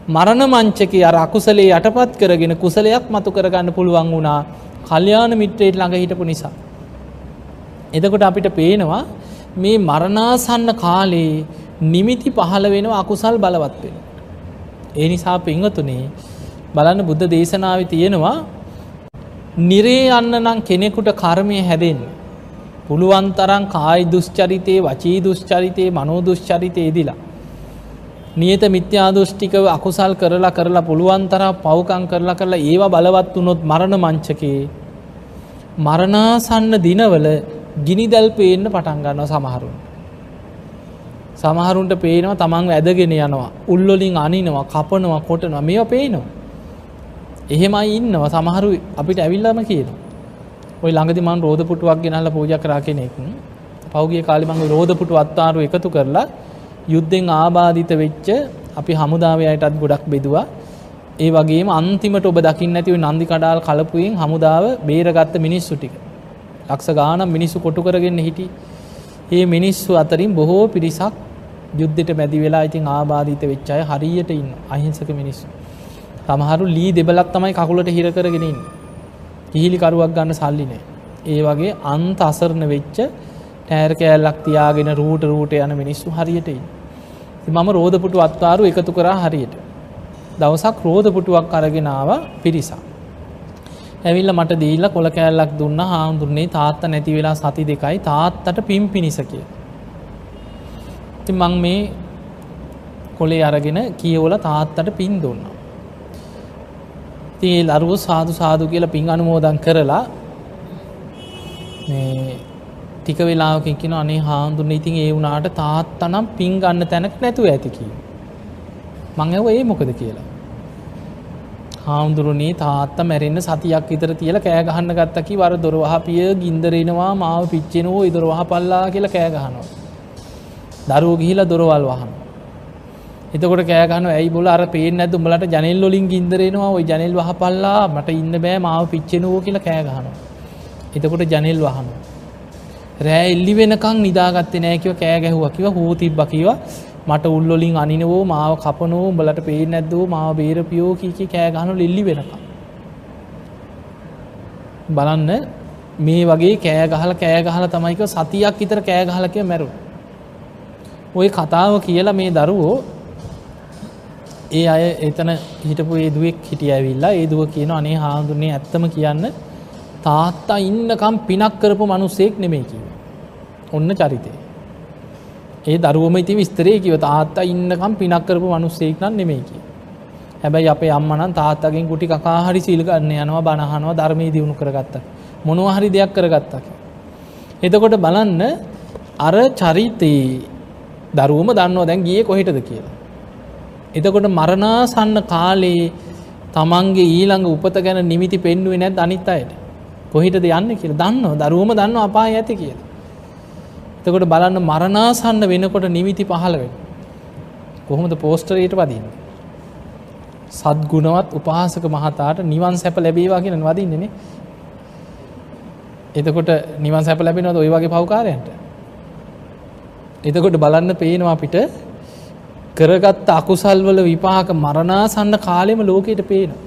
මරණ මංචකේ අර අකුසලයේ යටපත් කරගෙන කුසලයක් මතු කරගන්න පුළුවන් වුණා කල්යාණ මිත්‍රයෙක් ළඟ හිටපු නිසා. එතකොට අපිට පේනවා මේ මරණාසන්න කාලේ නිමිති පහළ වෙනවා අකුසල් බලවත් වෙනවා. ඒ නිසා පින්වතුනි බලන්න බුද්ධ දේශනාවේ තියෙනවා නිරේ යන්න නම් කෙනෙකුට කර්මය හැදෙන්න පුළුවන් තරම් කාය දුස්චරිතේ වචී දුස්චරිතේ මනෝ දුස්චරිතේ ඉදිලා නියත මිත්‍යා දෘෂ්ටිකව අකුසල් කරලා පුළුවන් තරම් පව්කම් කරලා ඒවා බලවත් වුණොත් මරණ මංචකේ මරණාසන්න දිනවල ගිනිදැල් පේන්න පටන් ගන්නවා සමහරුන්ට. සමහරුන්ට පේනවා තමන් ඇදගෙන යනවා, උල් වලින් අනිනවා, කපනවා, කොටනවා මේවා පේනවා. එහෙමයි ඉන්නවා සමහරු අපිට ඇවිල්ලාම කියනවා. ওই ළඟදි මම රෝද පුටුවක් ගෙනල්ලා පූජා කරා කෙනෙක්. පෞගිය කාලේ මම රෝද පුටු අත්තාරු එකතු කරලා යුද්ධෙන් ආබාධිත වෙච්ච අපි හමුදාවේ අයටත් ගොඩක් බෙදුවා. ඒ වගේම අන්තිමට ඔබ දකින්න ඇති ওই නන්දි කඩාල් කලපුවෙන් හමුදාව බේරගත්ත මිනිස්සු ටික. ලක්ෂ ගාණක් මිනිස්සු කොටු කරගෙන හිටි. මේ මිනිස්සු අතරින් බොහෝ පිරිසක් යුද්ධෙට මැදි වෙලා ඉතින් ආබාධිත වෙච්ච අය හරියට ඉන්නවා. අහිංසක මිනිස්සු. සමහරු ලී දෙබලක් තමයි කකුලට හිර කරගෙන ඉන්නේ. කිහිලි කරුවක් ගන්න සල්ලි නැහැ. ඒ වගේ අන්ත අසරණ වෙච්ච ටයර් කෑල්ලක් තියාගෙන රූට යන මිනිස්සු හරියට ඉන්නේ. ඉතින් මම රෝද පුටු අත්වාරු එකතු කරා හරියට. දවසක් රෝද පුටුවක් අරගෙන ආවා පිරිසක්. ඇවිල්ලා මට දීලා කොල කෑල්ලක් දුන්නා. හාමුදුරනේ තාත්තා නැති වෙලා සති දෙකයි තාත්තට පිම්පිනිස කියලා. ඉතින් මම මේ කොලේ අරගෙන කියවලා තාත්තට පින් දුන්නා. ඉතින් ඒ ලරුව සාදු කියලා පින් අනුමෝදන් කරලා මේ ටික වෙලාවකින් කියනවා අනේ හාමුදුරනේ ඉතින් ඒ වුණාට තාත්තා නම් පින් ගන්න තැනක නැතුව ඇති කිව්වා. මං ඇහුවා ඒ මොකද කියලා. හාමුදුරනේ තාත්තා මැරෙන්න සතියක් විතර තියලා කෑ ගහන්න ගත්තා කිව්වා. අර දොර වහපිය ගින්දර එනවා මාව පිච්චෙනවා ඒ දොර වහපල්ලා කියලා කෑ ගහනවා. දරුවෝ ගිහිලා දොරවල් වහනවා. එතකොට කෑ ගහනවා ඇයි බොල අර පේන්නේ නැද්ද උඹලට ජනෙල් වලින් ගින්දර එනවා ওই ජනෙල් වහපල්ලා මට ඉන්න බෑ මාව පිච්චෙනවා කියලා කෑ ගහනවා. එතකොට ජනෙල් වහනවා. රෑ එල්ලි වෙනකන් නිදාගත්තේ නැහැ කිව්වා කෑ ගැහුවා කිව්වා හූ තිබ්බා කිව්වා මට උල් වලින් අනිනවෝ මාව කපනවෝ උඹලට පේන්නේ නැද්දෝ මාව බේරපියෝ කී කෑ ගහනවා එල්ලි වෙනකන්. බලන්න මේ වගේ කෑ ගහලා තමයි කිව්වා සතියක් විතර කෑ ගහලා කිව්වා මැරුණා. ওই කතාව කියලා මේ දරුවෝ ඒ අය එතන හිටපු ඒ දුවෙක් හිටිය ඇවිල්ලා ඒ දුව කියනවා අනේ හාමුදුරනේ ඇත්තම කියන්න තාත්තා ඉන්නකම් පිනක් කරපු මිනිස්සෙක් නෙමෙයි කිව්වා. ඔන්න චරිතය. ඒ දරුවම ඉතින් විස්තරේ කිව්වා තාත්තා ඉන්නකම් පිනක් කරපු මිනිස්සෙක් නන් නෙමෙයි කිව්වා. හැබැයි අපේ අම්මා නම් තාත්තගෙන් කුටි කකා හරි සීල් ගන්න යනවා බණ අහනවා ධර්මයේ දියුණු කරගත්තා. මොනවා හරි දෙයක් කරගත්තා. එතකොට බලන්න අර චරිතේ දරුවම දන්නවා දැන් ගියේ කොහෙටද කියලා. එතකොට මරණාසන්න කාලේ තමන්ගේ ඊළඟ උපත ගැන නිමිති පෙන්නුවේ නැද්ද අනිත් අයට? කොහෙටද යන්නේ කියලා දන්නවා. දරුවම දන්නවා අපාය ඇති කියලා. එතකොට බලන්න මරණාසන්න වෙනකොට නිමිති පහළ වෙනවා. කොහොමද පෝස්ටරේට වදින්නේ? සද්ගුණවත් උපාසක මහතාට නිවන් සැප ලැබේවා කියන වදින්නේ නේ. එතකොට නිවන් සැප ලැබෙනවද ওই වගේ පව්කාරයන්ට? එතකොට බලන්න පේනවා අපිට කරගත්ත අකුසල් වල විපාක මරණාසන්න කාලෙම ලෝකෙට පේනවා.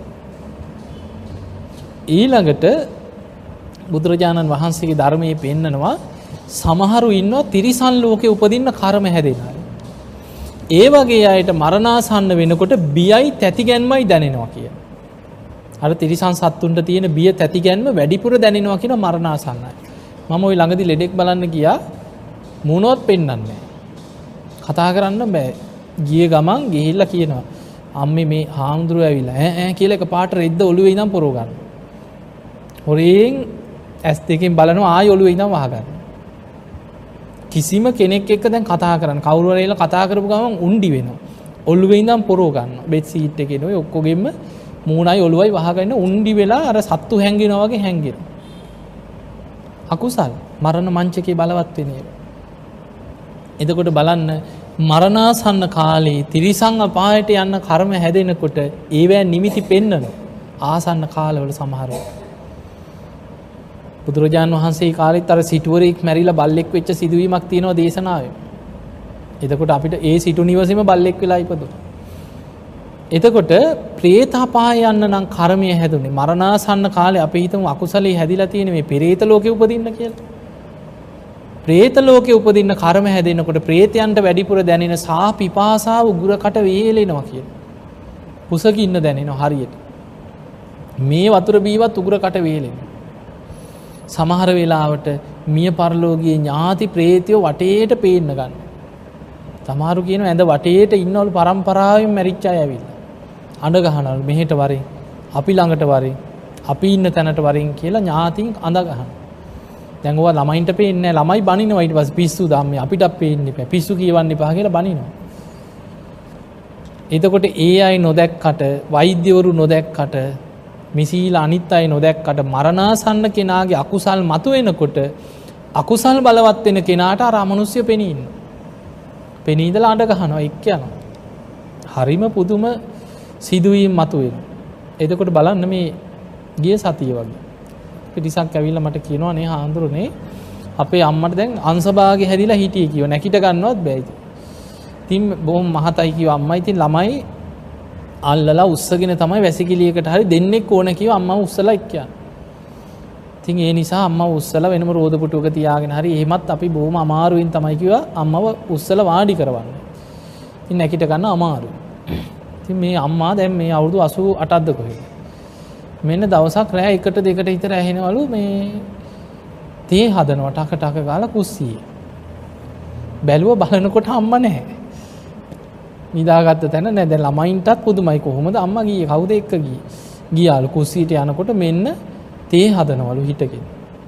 ඊළඟට බුදුරජාණන් වහන්සේගේ ධර්මයේ පෙන්නනවා සමහරු ඉන්නවා තිරිසන් ලෝකේ උපදින්න කර්ම හැදෙන අය. ඒ වගේ අයට මරණාසන්න වෙනකොට බියයි තැතිගැන්මයි දැනෙනවා කිය. අර තිරිසන් සත්තුන්ට තියෙන බිය තැතිගැන්ම වැඩිපුර දැනෙනවා කියන මරණාසන්නයි. මම ওই ළඟදී ලෙඩෙක් බලන්න ගියා මොනවත් පෙන්වන්නේ නැහැ. කතා කරන්න බෑ. ගිය ගමන් ගිහිල්ලා කියනවා අම්මේ මේ හාමුදුරුවෝ ඇවිල්ලා ඈ කියලා එකපාරට රෙද්ද ඔළුවේ ඉඳන් පොරව ගන්න. හොරෙන් ඇස් දෙකෙන් බලනවා ආයි ඔළුවේ ඉඳන් වහ ගන්න. කිසිම කෙනෙක් එක්ක දැන් කතා කරන්න කවුරු හරි එලා කතා කරපු ගමන් උණ්ඩි වෙනවා. ඔළුවේ ඉඳන් පොරව ගන්නවා. බෙඩ් සීට් එකේ නෝයි ඔක්කොගෙම මූණයි ඔළුවයි වහගෙන උණ්ඩි වෙලා අර සත්තු හැංගිනවා වගේ හැංගිනවා. අකුසල් මරණ මංචකේ බලවත් වෙන එක. එතකොට බලන්න මරණාසන්න කාලේ තිරිසං අපායට යන්න කර්ම හැදෙනකොට ඒවැ නිමිති පෙන්නන ආසන්න කාලවල සමහරව. බුදුරජාණන් වහන්සේ කාලෙත් අර සිටුවරෙක් මැරිලා බල්ලෙක් වෙච්ච සිදුවීමක් තියෙනවා දේශනාවේ. එතකොට අපිට ඒ සිටු නිවසේම බල්ලෙක් වෙලා ඉපදුණා. එතකොට ප්‍රේත අපාය යන්න නම් කර්මය හැදුනේ මරණාසන්න කාලේ අපි හිතමු අකුසලයේ හැදිලා තියෙන මේ පෙරේත ලෝකෙ උපදින්න කියලා. ප්‍රේත ලෝකෙ උපදින්න කර්ම හැදෙනකොට ප්‍රේතයන්ට වැඩිපුර දැනෙන සා පිපාසාව උගුරකට වේලෙනවා කියලා. කුසකින්න දැනෙනවා හරියට. මේ වතුර බීවත් උගුරකට වේලෙනවා. සමහර වෙලාවට මිය පරලෝකීය ඥාති ප්‍රේතයෝ වටේට පේන්න ගන්න. සමහරු කියනවා ඇඳ වටේට ඉන්නවලු පරම්පරාවෙන් මැරිච්ච අය ඇවිල්ලා. අඬ ගහනවලු මෙහෙට වරේ අපි ළඟට වරේ අපි ඉන්න තැනට වරින් කියලා ඥාතින් අඳ ගහනවා. දැන් ඕවා ළමයින්ට පේන්නේ නැහැ. ළමයි බනිනවා ඊට පස්සේ පිස්සු ධම්මේ අපිටත් පේන්න එපා. පිස්සු කියවන්න එපා කියලා බනිනවා. එතකොට ඒ අය නොදැක්කට වෛද්‍යවරු නොදැක්කට මිසීල අනිත් අය නොදැක්කට මරණාසන්න කෙනාගේ අකුසල් මතුවෙනකොට අකුසල් බලවත් වෙන කෙනාට අර අමනුෂ්‍ය පෙනී ඉන්නවා. පෙනී ඉඳලා අඬ ගහනවා එක්ක යනවා. හරිම පුදුම සිදුවීම් මතුවෙනවා. එතකොට බලන්න මේ ගිය සතිය වගේ. පිටිසක් ඇවිල්ලා මට කියනවා නේ හාමුදුරනේ අපේ අම්මට දැන් අංශභාගය හැදිලා හිටියේ කියව නැකිට ගන්නවත් බෑ ඉතින්. ඉතින් බොහොම මහතයි කිව්ව අම්මා ඉතින් ළමයි අල්ලලා උස්සගෙන තමයි වැසිකිළියකට හරි දෙන්නෙක් ඕන කිව්ව අම්මා උස්සලා එක්ක යනවා. ඉතින් ඒ නිසා අම්මා උස්සලා වෙනම රෝද පුටුවක තියාගෙන හරි එහෙමත් අපි බොහොම අමාරුවෙන් තමයි කිව්වා අම්මව උස්සලා වාඩි කරවන්නේ. ඉතින් නැකිට ගන්න අමාරුයි. ඉතින් මේ අම්මා දැන් මේ අවුරුදු 88ක්ද කොහෙද? මෙන්න දවසක් රෑ 1ට 2ට විතර ඇහෙනවලු මේ තේ හදනවා ටක ටක ගාලා කුස්සියේ. බැලුව බලනකොට අම්මා නැහැ. නිදාගත්ත තැන නැහැ. දැන් ළමයින්ටත් පුදුමයි කොහොමද අම්මා ගියේ කවුද එක්ක ගියේ? ගියාලු කුස්සියට යනකොට මෙන්න තේ හදනවලු හිටගෙන.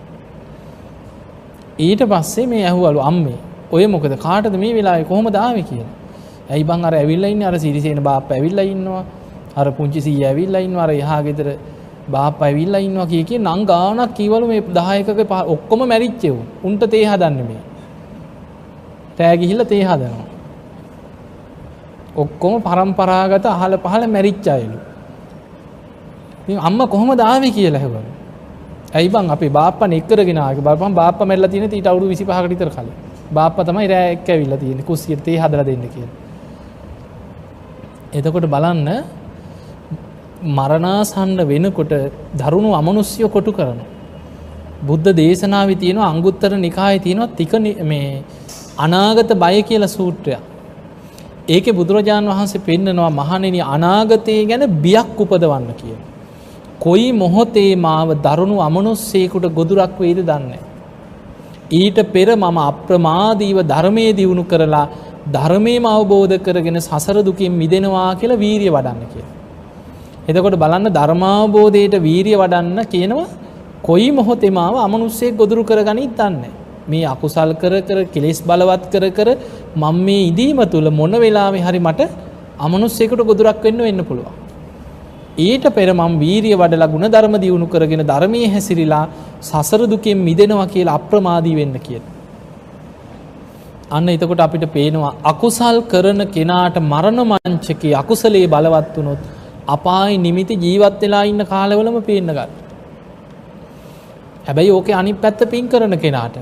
ඊට පස්සේ මේ ඇහුවලු අම්මේ ඔය මොකද කාටද මේ වෙලාවේ කොහොමද ආවේ කියලා. ඇයි බං අර ඇවිල්ලා ඉන්නේ අර සිරිසේන බාප්පා ඇවිල්ලා ඉන්නවා. අර පුංචි සීයා ඇවිල්ලා ඉන්නවා. අර යහා ගෙදර බාප්පා ඇවිල්ලා ඉන්නවා කිය නං ගානක් කීවලු මේ 10කක ඔක්කොම මැරිච්චෙව්. උන්ට තේ හදන්නේ මේ. රෑ ගිහිල්ලා තේ හදනවා. ඔක්කොම පරම්පරාගත අහල පහල මැරිච්ච අයලු. ඉතින් අම්මා කොහොමද ආවේ කියලා ඇහුවලු. ඇයි බං අපේ බාප්පානේ එක්කරගෙන ආවේ. බලපන් බාප්පා මැරිලා තියෙන ඊට අවුරුදු 25කට විතර කලින්. බාප්පා තමයි රෑ එක්ක ඇවිල්ලා තියෙන්නේ කුස්සියට තේ හදලා දෙන්න කියලා. එතකොට බලන්න මරණාසන්න වෙනකොට දරුණු අමනුෂ්‍ය කොටු කරනවා. බුද්ධ දේශනාවේ තියෙනවා අංගුත්තර නිකායේ තියෙනවා තික මේ අනාගත බය කියලා සූත්‍රයක්. ඒකේ බුදුරජාණන් වහන්සේ පෙන්නනවා මහණෙනි අනාගතය ගැන බියක් උපදවන්න කියලා. කොයි මොහොතේ මාව දරුණු අමනුෂ්‍යයෙකුට ගොදුරක් වේද දන්නේ. ඊට පෙර මම අප්‍රමාදීව ධර්මයේ දියුණු කරලා ධර්මයේම අවබෝධ කරගෙන සසර දුකින් මිදෙනවා කියලා වීරිය වඩන්න කියලා. එතකොට බලන්න ධර්මාවබෝධයට වීරිය වඩන්න කියනවා කොයි මොහොතේ මාව අමනුෂ්‍යයෙක් ගොදුරු කරගනිත් දන්නේ. මේ අකුසල් කර කර කෙලෙස් බලවත් කර කර මම මේ ඉදීම තුල මොන වෙලාවෙ හරි මට අමනුෂ්‍යයෙකුට ගොදුරක් වෙන්න පුළුවන්. ඊට පෙර මම වීරිය වඩලා ගුණ ධර්ම දියුණු කරගෙන ධර්මයේ හැසිරීලා සසර දුකෙන් මිදෙනවා කියලා අප්‍රමාදී වෙන්න කියලා. අන්න එතකොට අපිට පේනවා අකුසල් කරන කෙනාට මරණ මංචකේ අකුසලයේ බලවත් වුණොත් අපායි නිමිති ජීවත් වෙලා ඉන්න කාලවලම පේන්න ගන්න. හැබැයි ඕකේ අනිත් පැත්ත පින් කරන කෙනාට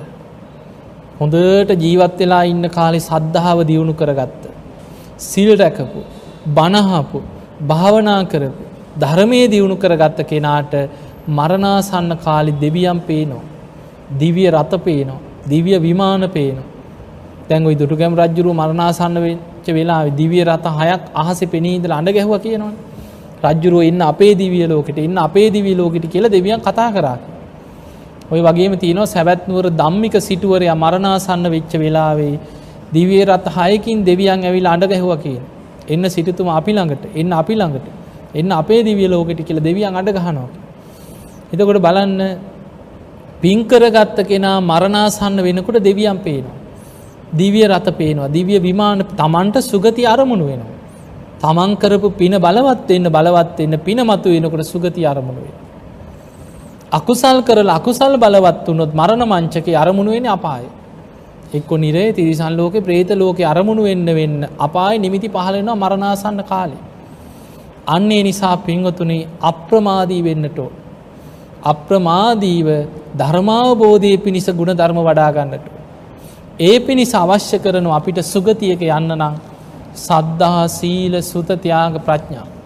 හොඳට ජීවත් වෙලා ඉන්න කාලේ සද්ධාව දියුණු කරගත්ත. සිල් රැකපු, බණ අහපු, භාවනා කරපු, ධර්මයේ දියුණු කරගත්ත කෙනාට මරණාසන්න කාලේ දෙවියන් පේනවා. දිව්‍ය රත පේනවා. දිව්‍ය විමාන පේනවා. දැන් ওই දුටුගැමුණු රජුරුව මරණාසන්න වෙච්ච වෙලාවේ දිව්‍ය රත 6ක් අහසේ පෙනී ඉඳලා අඬ ගැහුවා කියනවනේ. රජුරුව ඉන්න අපේ දිව්‍ය ලෝකෙට ඉන්න අපේ දිව්‍ය ලෝකෙට කියලා දෙවියන් කතා කරා. ඔය වගේම තියෙනවා සවැත් නුවර ධම්මික සිටුවරයා මරණාසන්න වෙච්ච වෙලාවේ දිව්‍ය රත 6කින් දෙවියන් ඇවිල්ලා අඬ ගැහුවා කියන. එන්න සිටුතුමා අපි ළඟට, එන්න අපි ළඟට, එන්න අපේ දිව්‍ය ලෝකෙට කියලා දෙවියන් අඬ ගහනවා. එතකොට බලන්න පින් කරගත්ත කෙනා මරණාසන්න වෙනකොට දෙවියන් පේනවා. දිව්‍ය රත පේනවා. දිව්‍ය විමාන තමන්ට සුගති අරමුණු වෙනවා. තමන් කරපු පින බලවත් වෙන්න පින මතු වෙනකොට සුගති අරමුණු වෙනවා. අකුසල් කරලා අකුසල් බලවත් වුණොත් මරණ මංචකේ අරමුණු වෙන්නේ අපාය. එක්ක නිරේ තිරිසන් ලෝකේ പ്രേත ලෝකේ අරමුණු වෙන්න අපාය නිමිති පහළ වෙනවා මරණාසන්න කාලේ. අන්න ඒ නිසා පින්වතුනි අප්‍රමාදී වෙන්නට අප්‍රමාදීව ධර්මාවබෝධයේ පිණිස ගුණ ධර්ම වඩා ගන්නට. ඒ පිණිස අවශ්‍ය කරන අපිට සුගතියක යන්න නම් සද්ධා සීල සුත ත්‍යාග ප්‍රඥා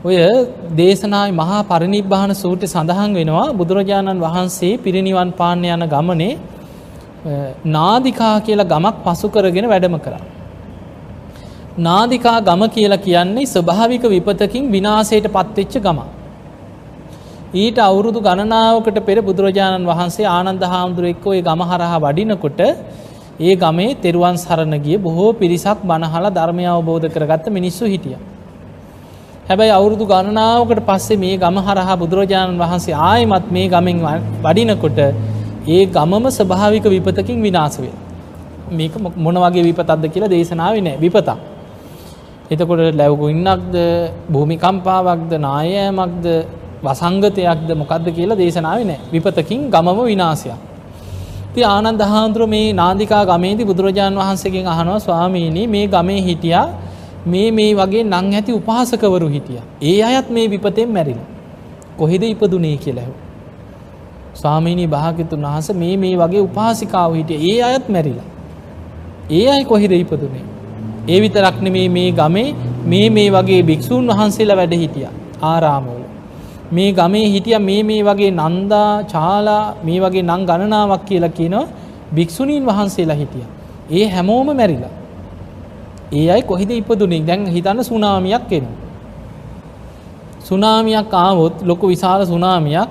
ඔය දේශනාවේ මහා පරිනිබ්බාන සූත්‍රය සඳහන් වෙනවා බුදුරජාණන් වහන්සේ පිරිනිවන් පාන්න යන ගමනේ නාදිකා කියලා ගමක් පසු කරගෙන වැඩම කරා. නාදිකා ගම කියලා කියන්නේ ස්වභාවික විපතකින් විනාශයට පත්වෙච්ච ගම. ඊට අවුරුදු ගණනාවකට පෙර බුදුරජාණන් වහන්සේ ආනන්ද හාමුදුරුවෝ එක්ක ওই ගම හරහා වඩිනකොට ඒ ගමේ තෙරුවන් සරණ ගිය බොහෝ පිරිසක් බණ අහලා ධර්මය අවබෝධ කරගත්ත මිනිස්සු හිටියා. හැබැයි අවුරුදු ගණනාවකට පස්සේ මේ ගම හරහා බුදුරජාණන් වහන්සේ ආයෙමත් මේ ගමෙන් වඩිනකොට ඒ ගමම ස්වභාවික විපතකින් විනාශ වෙනවා. මේක මොන වගේ විපතක්ද කියලා දේශනාවේ නැහැ. විපතක්. එතකොට ලැබුගින්නක්ද, භූමිකම්පාවක්ද, නායෑමක්ද, වසංගතයක්ද මොකක්ද කියලා දේශනාවේ නැහැ. විපතකින් ගමම විනාශයක්. ඉතින් ආනන්ද හාමුදුරුවෝ මේ නාදිකා ගමේදී බුදුරජාණන් වහන්සේගෙන් අහනවා ස්වාමීනි මේ ගමේ හිටියා මේ වගේ නම් ඇති උපාසකවරු හිටියා. ඒ අයත් මේ විපතෙන් මැරිලා. කොහෙද ඉපදුනේ කියලා ඇහුවා. ස්වාමීනි භාග්‍යතුන් වහන්සේ මේ වගේ උපාසිකාවෝ හිටියා. ඒ අයත් මැරිලා. ඒ අය කොහෙද ඉපදුනේ? ඒ විතරක් නෙමේ මේ ගමේ මේ වගේ භික්ෂූන් වහන්සේලා වැඩ හිටියා ආරාමවල. මේ ගමේ හිටියා මේ වගේ නන්දා චාලා මේ වගේ නම් ගණනාවක් කියලා කියනවා භික්ෂුණීන් වහන්සේලා හිටියා. ඒ හැමෝම මැරිලා. ඒ අය කොහෙද ඉපදුනේ? දැන් හිතන්න සුනාමියක් එනවා. සුනාමියක් ආවොත් ලොකු විශාල සුනාමියක්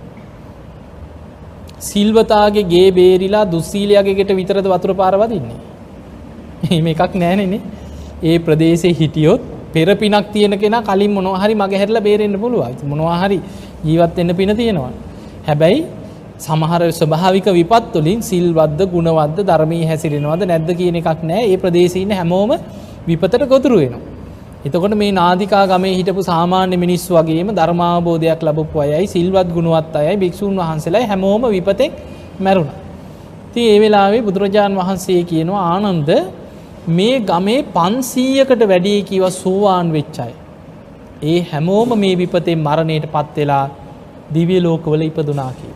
සිල්වතාගේ ගේ බේරිලා දුස්සීලයාගේ ගෙට විතරද වතුර පාර වදින්නේ? එහෙම එකක් නැහැ නේ. ඒ ප්‍රදේශේ හිටියොත් පෙර පිනක් තියෙන කෙනා කලින් මොනවා හරි මග හැරලා බේරෙන්න පුළුවන්. මොනවා හරි ජීවත් වෙන්න පින තියෙනවා. හැබැයි සමහර ස්වභාවික විපත් වලින් සිල්වත්ද ගුණවත්ද ධර්මයේ හැසිරෙනවද නැද්ද කියන එකක් නැහැ. ඒ ප්‍රදේශයේ ඉන්න හැමෝම විපතට ගොදුරු වෙනවා. එතකොට මේ නාදිකා ගමේ හිටපු සාමාන්‍ය මිනිස්සු වගේම ධර්මාවබෝධයක් ලැබපු අයයි සිල්වත් ගුණවත් අයයි භික්ෂුන් වහන්සේලා හැමෝම විපතෙන් මැරුණා. ඉතින් ඒ වෙලාවේ බුදුරජාන් වහන්සේ කියනවා ආනන්ද මේ ගමේ 500කට වැඩි කීව සෝවාන් වෙච්ච අය. ඒ හැමෝම මේ විපතෙන් මරණයටපත් වෙලා දිව්‍ය ලෝකවල ඉපදුනා කියලා.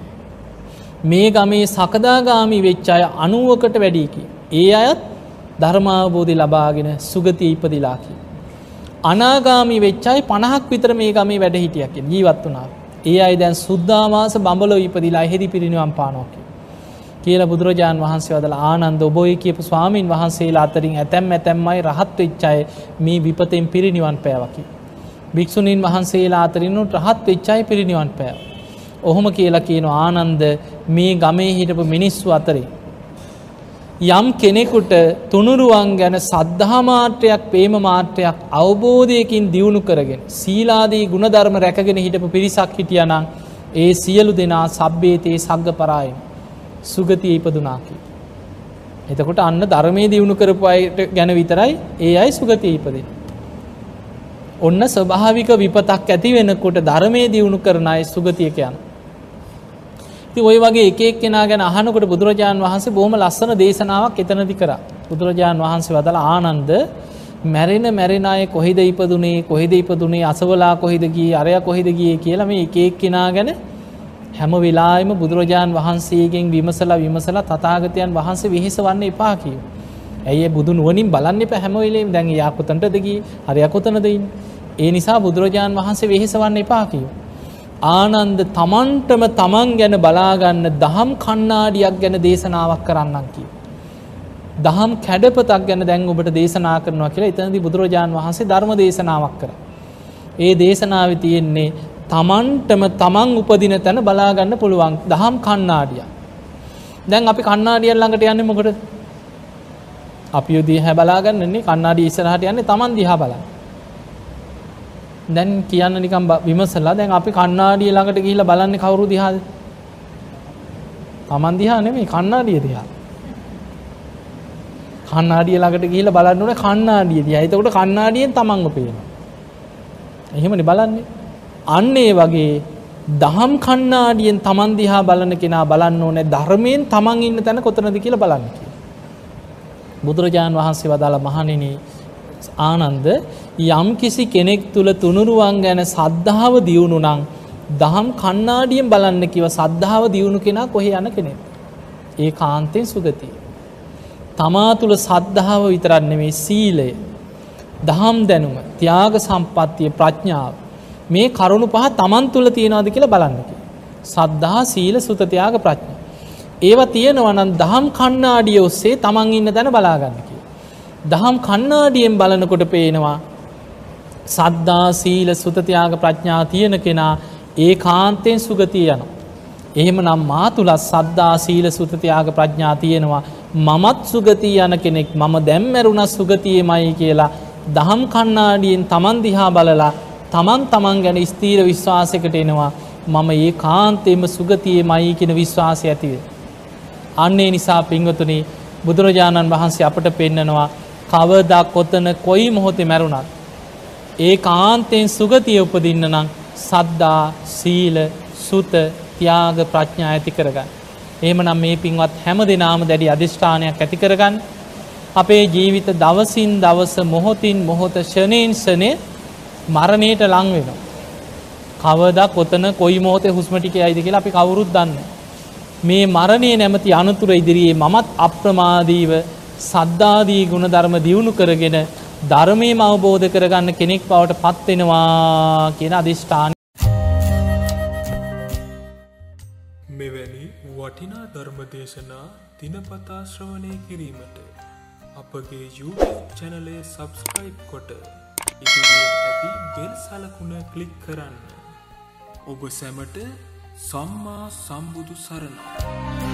මේ ගමේ සකදාගාමි වෙච්ච අය 90කට වැඩි කී. ඒ අයත් ධර්මාවබෝධය ලබාගෙන සුගතිය ඉපදිලා කී. අනාගාමි වෙච්ච අය 50ක් විතර මේ ගමේ වැඩ හිටියා කියලා ජීවත් වුණා. ඒ අය දැන් සුද්ධාවාස බඹලෝ ඉපදිලා එහෙදි පිරිනිවන් පානවා කියලා බුදුරජාන් වහන්සේ වදාලා ආනන්ද ඔබ ඔය කියපු ස්වාමින් වහන්සේලා අතරින් ඇතැම්මයි රහත් වෙච්ච අය මේ විපතෙන් පිරිනිවන් පෑවා කියලා. භික්ෂුණීන් වහන්සේලා අතරින් රහත් වෙච්ච අය පිරිනිවන් පෑවා. ඔහොම කියලා කියනවා ආනන්ද මේ ගමේ හිටපු මිනිස්සු අතරේ යම් කෙනෙකුට තුනුරුවන් ගැන සද්ධා මාත්‍රයක් ප්‍රේම මාත්‍රයක් අවබෝධයකින් දියුණු කරගෙන සීලාදී ගුණධර්ම රැකගෙන හිටපු පිරිසක් හිටියානම් ඒ සියලු දෙනා සබ්බේතේ සග්ගපරායන සුගතිය ඉපදුනා කියලා. එතකොට අන්න ධර්මයේ දියුණු කරපු අය ගැන විතරයි ඒ අය සුගතිය ඉපදෙන්නේ. ඔන්න ස්වභාවික විපතක් ඇති වෙනකොට ධර්මයේ දියුණු කරන අය සුගතියට යනවා. ඉතින් ওই වගේ එක එක්කෙනා ගැන අහනකොට බුදුරජාන් වහන්සේ බොහොම ලස්සන දේශනාවක් එතනදි කරා. බුදුරජාන් වහන්සේ වදාලා ආනන්ද මැරෙන අය කොහෙද ඉපදුනේ අසවලා කොහෙද ගියේ අරයා කොහෙද ගියේ කියලා මේ එක එක්කෙනා ගැන හැම වෙලාවෙම බුදුරජාන් වහන්සේගෙන් විමසලා තථාගතයන් වහන්සේ වෙහෙසවන්න එපා කියනවා. ඇයි ඒ බුදු නුවණින් බලන්න එපා හැම වෙලෙම දැන් යා කොතනටද ගියේ අරයා කොතනද ඉන්නේ. ඒ නිසා බුදුරජාන් වහන්සේ වෙහෙසවන්න එපා කියනවා. ආනන්ද තමන්ටම තමන් ගැන බලාගන්න දහම් කණ්ණාඩියක් ගැන දේශනාවක් කරන්නම් කියනවා. දහම් කැඩපතක් ගැන දැන් ඔබට දේශනා කරනවා කියලා එතනදී බුදුරජාන් වහන්සේ ධර්ම දේශනාවක් කරා. ඒ දේශනාවේ තියෙන්නේ තමන්ටම තමන් උපදින තැන බලාගන්න පුළුවන් දහම් කණ්ණාඩියක්. දැන් අපි කණ්ණාඩියක් ළඟට යන්නේ මොකටද? අපි දිහා බලාගන්නනේ කණ්ණාඩිය ඉස්සරහට යන්නේ තමන් දිහා බලන්න. දැන් කියන්න නිකන් විමසලා දැන් අපි කණ්ණාඩිය ළඟට ගිහිල්ලා බලන්නේ කවුරු දිහාද? තමන් දිහා නෙමෙයි කණ්ණාඩිය දිහා. කණ්ණාඩිය ළඟට ගිහිල්ලා බලන්න ඕනේ කණ්ණාඩිය දිහා. එතකොට කණ්ණාඩියෙන් තමන්ව පේනවා. එහෙමනේ බලන්නේ. අන්න ඒ වගේ දහම් කණ්ණාඩියෙන් තමන් දිහා බලන කෙනා බලන්න ඕනේ ධර්මයෙන් තමන් ඉන්න තැන කොතනද කියලා බලන්න කියලා. බුදුරජාන් වහන්සේ වදාලා මහණෙනි ආනන්ද යම් කිසි කෙනෙක් තුල තුනුරුවන් ගැන සද්ධාව දියුණු නම් දහම් කණ්ණාඩියෙන් බලන්න කිව්ව සද්ධාව දියුණු කෙනා කොහේ යන කෙනෙක්ද? ඒ කාන්තෙන් සුගතිය. තමා තුල සද්ධාව විතරක් නෙමෙයි සීලය, දහම් දැනුම, ත්‍යාග සම්පත්තිය, ප්‍රඥාව මේ කරුණු පහ තමන් තුළ තියෙනවද කියලා බලන්න කියලා. සද්ධා, සීල, සුත, ත්‍යාග, ප්‍රඥා. ඒවා තියෙනවා නම් දහම් කණ්ණාඩිය ඔස්සේ තමන් ඉන්න තැන බලා ගන්න කියලා. දහම් කණ්ණාඩියෙන් බලනකොට පේනවා සද්ධා, සීල, සුත, ත්‍යාග, ප්‍රඥා තියෙන කෙනා ඒකාන්තයෙන් සුගතිය යනවා. එහෙමනම් මා තුල සද්ධා, සීල, සුත, ත්‍යාග, ප්‍රඥා තියෙනවා. මමත් සුගතිය යන කෙනෙක්. මම දැන් මැරුණා සුගතියේමයි කියලා දහම් කණ්ණාඩියෙන් තමන් දිහා බලලා තමන් ගැන ස්ථීර විශ්වාසයකට එනවා. මම ඒකාන්තයෙන්ම සුගතියේමයි කියන විශ්වාසය ඇති වෙනවා. අන්න ඒ නිසා පින්වතුනි, බුදුරජාණන් වහන්සේ අපට පෙන්නනවා කවදා කොතන කොයි මොහොතේ මැරුණත් ඒකාන්තයෙන් සුගතිය උපදින්න නම් සද්ධා, සීල, සුත, ත්‍යාග, ප්‍රඥා ඇති කරගන්න. එහෙමනම් මේ පින්වත් හැම දිනාම දැඩි අධිෂ්ඨානයක් ඇති කරගන්න. අපේ ජීවිත දවසින් දවස, මොහොතින් මොහොත, ෂණයෙන් ෂණය මරණයට ලං වෙනවා. කවදා කොතන කොයි මොහොතේ හුස්ම ටික යයිද කියලා අපි කවුරුත් දන්නේ නැහැ. මේ මරණය නැමැති අනතුර ඉදිරියේ මමත් අප්‍රමාදීව සද්ධාදී ගුණධර්ම දියුණු කරගෙන ධර්මයේම අවබෝධ කරගන්න කෙනෙක් බවට පත් වෙනවා කියන අදිෂ්ඨානය. මෙවැනි වටිනා ධර්ම දේශනා දිනපතා ශ්‍රවණය කිරීමට අපගේ YouTube channel එක subscribe කොට ඉදිරියෙන් ඇති බෙල් සලකුණ ක්ලික් කරන්න. ඔබ සැමට සම්මා සම්බුදු සරණයි.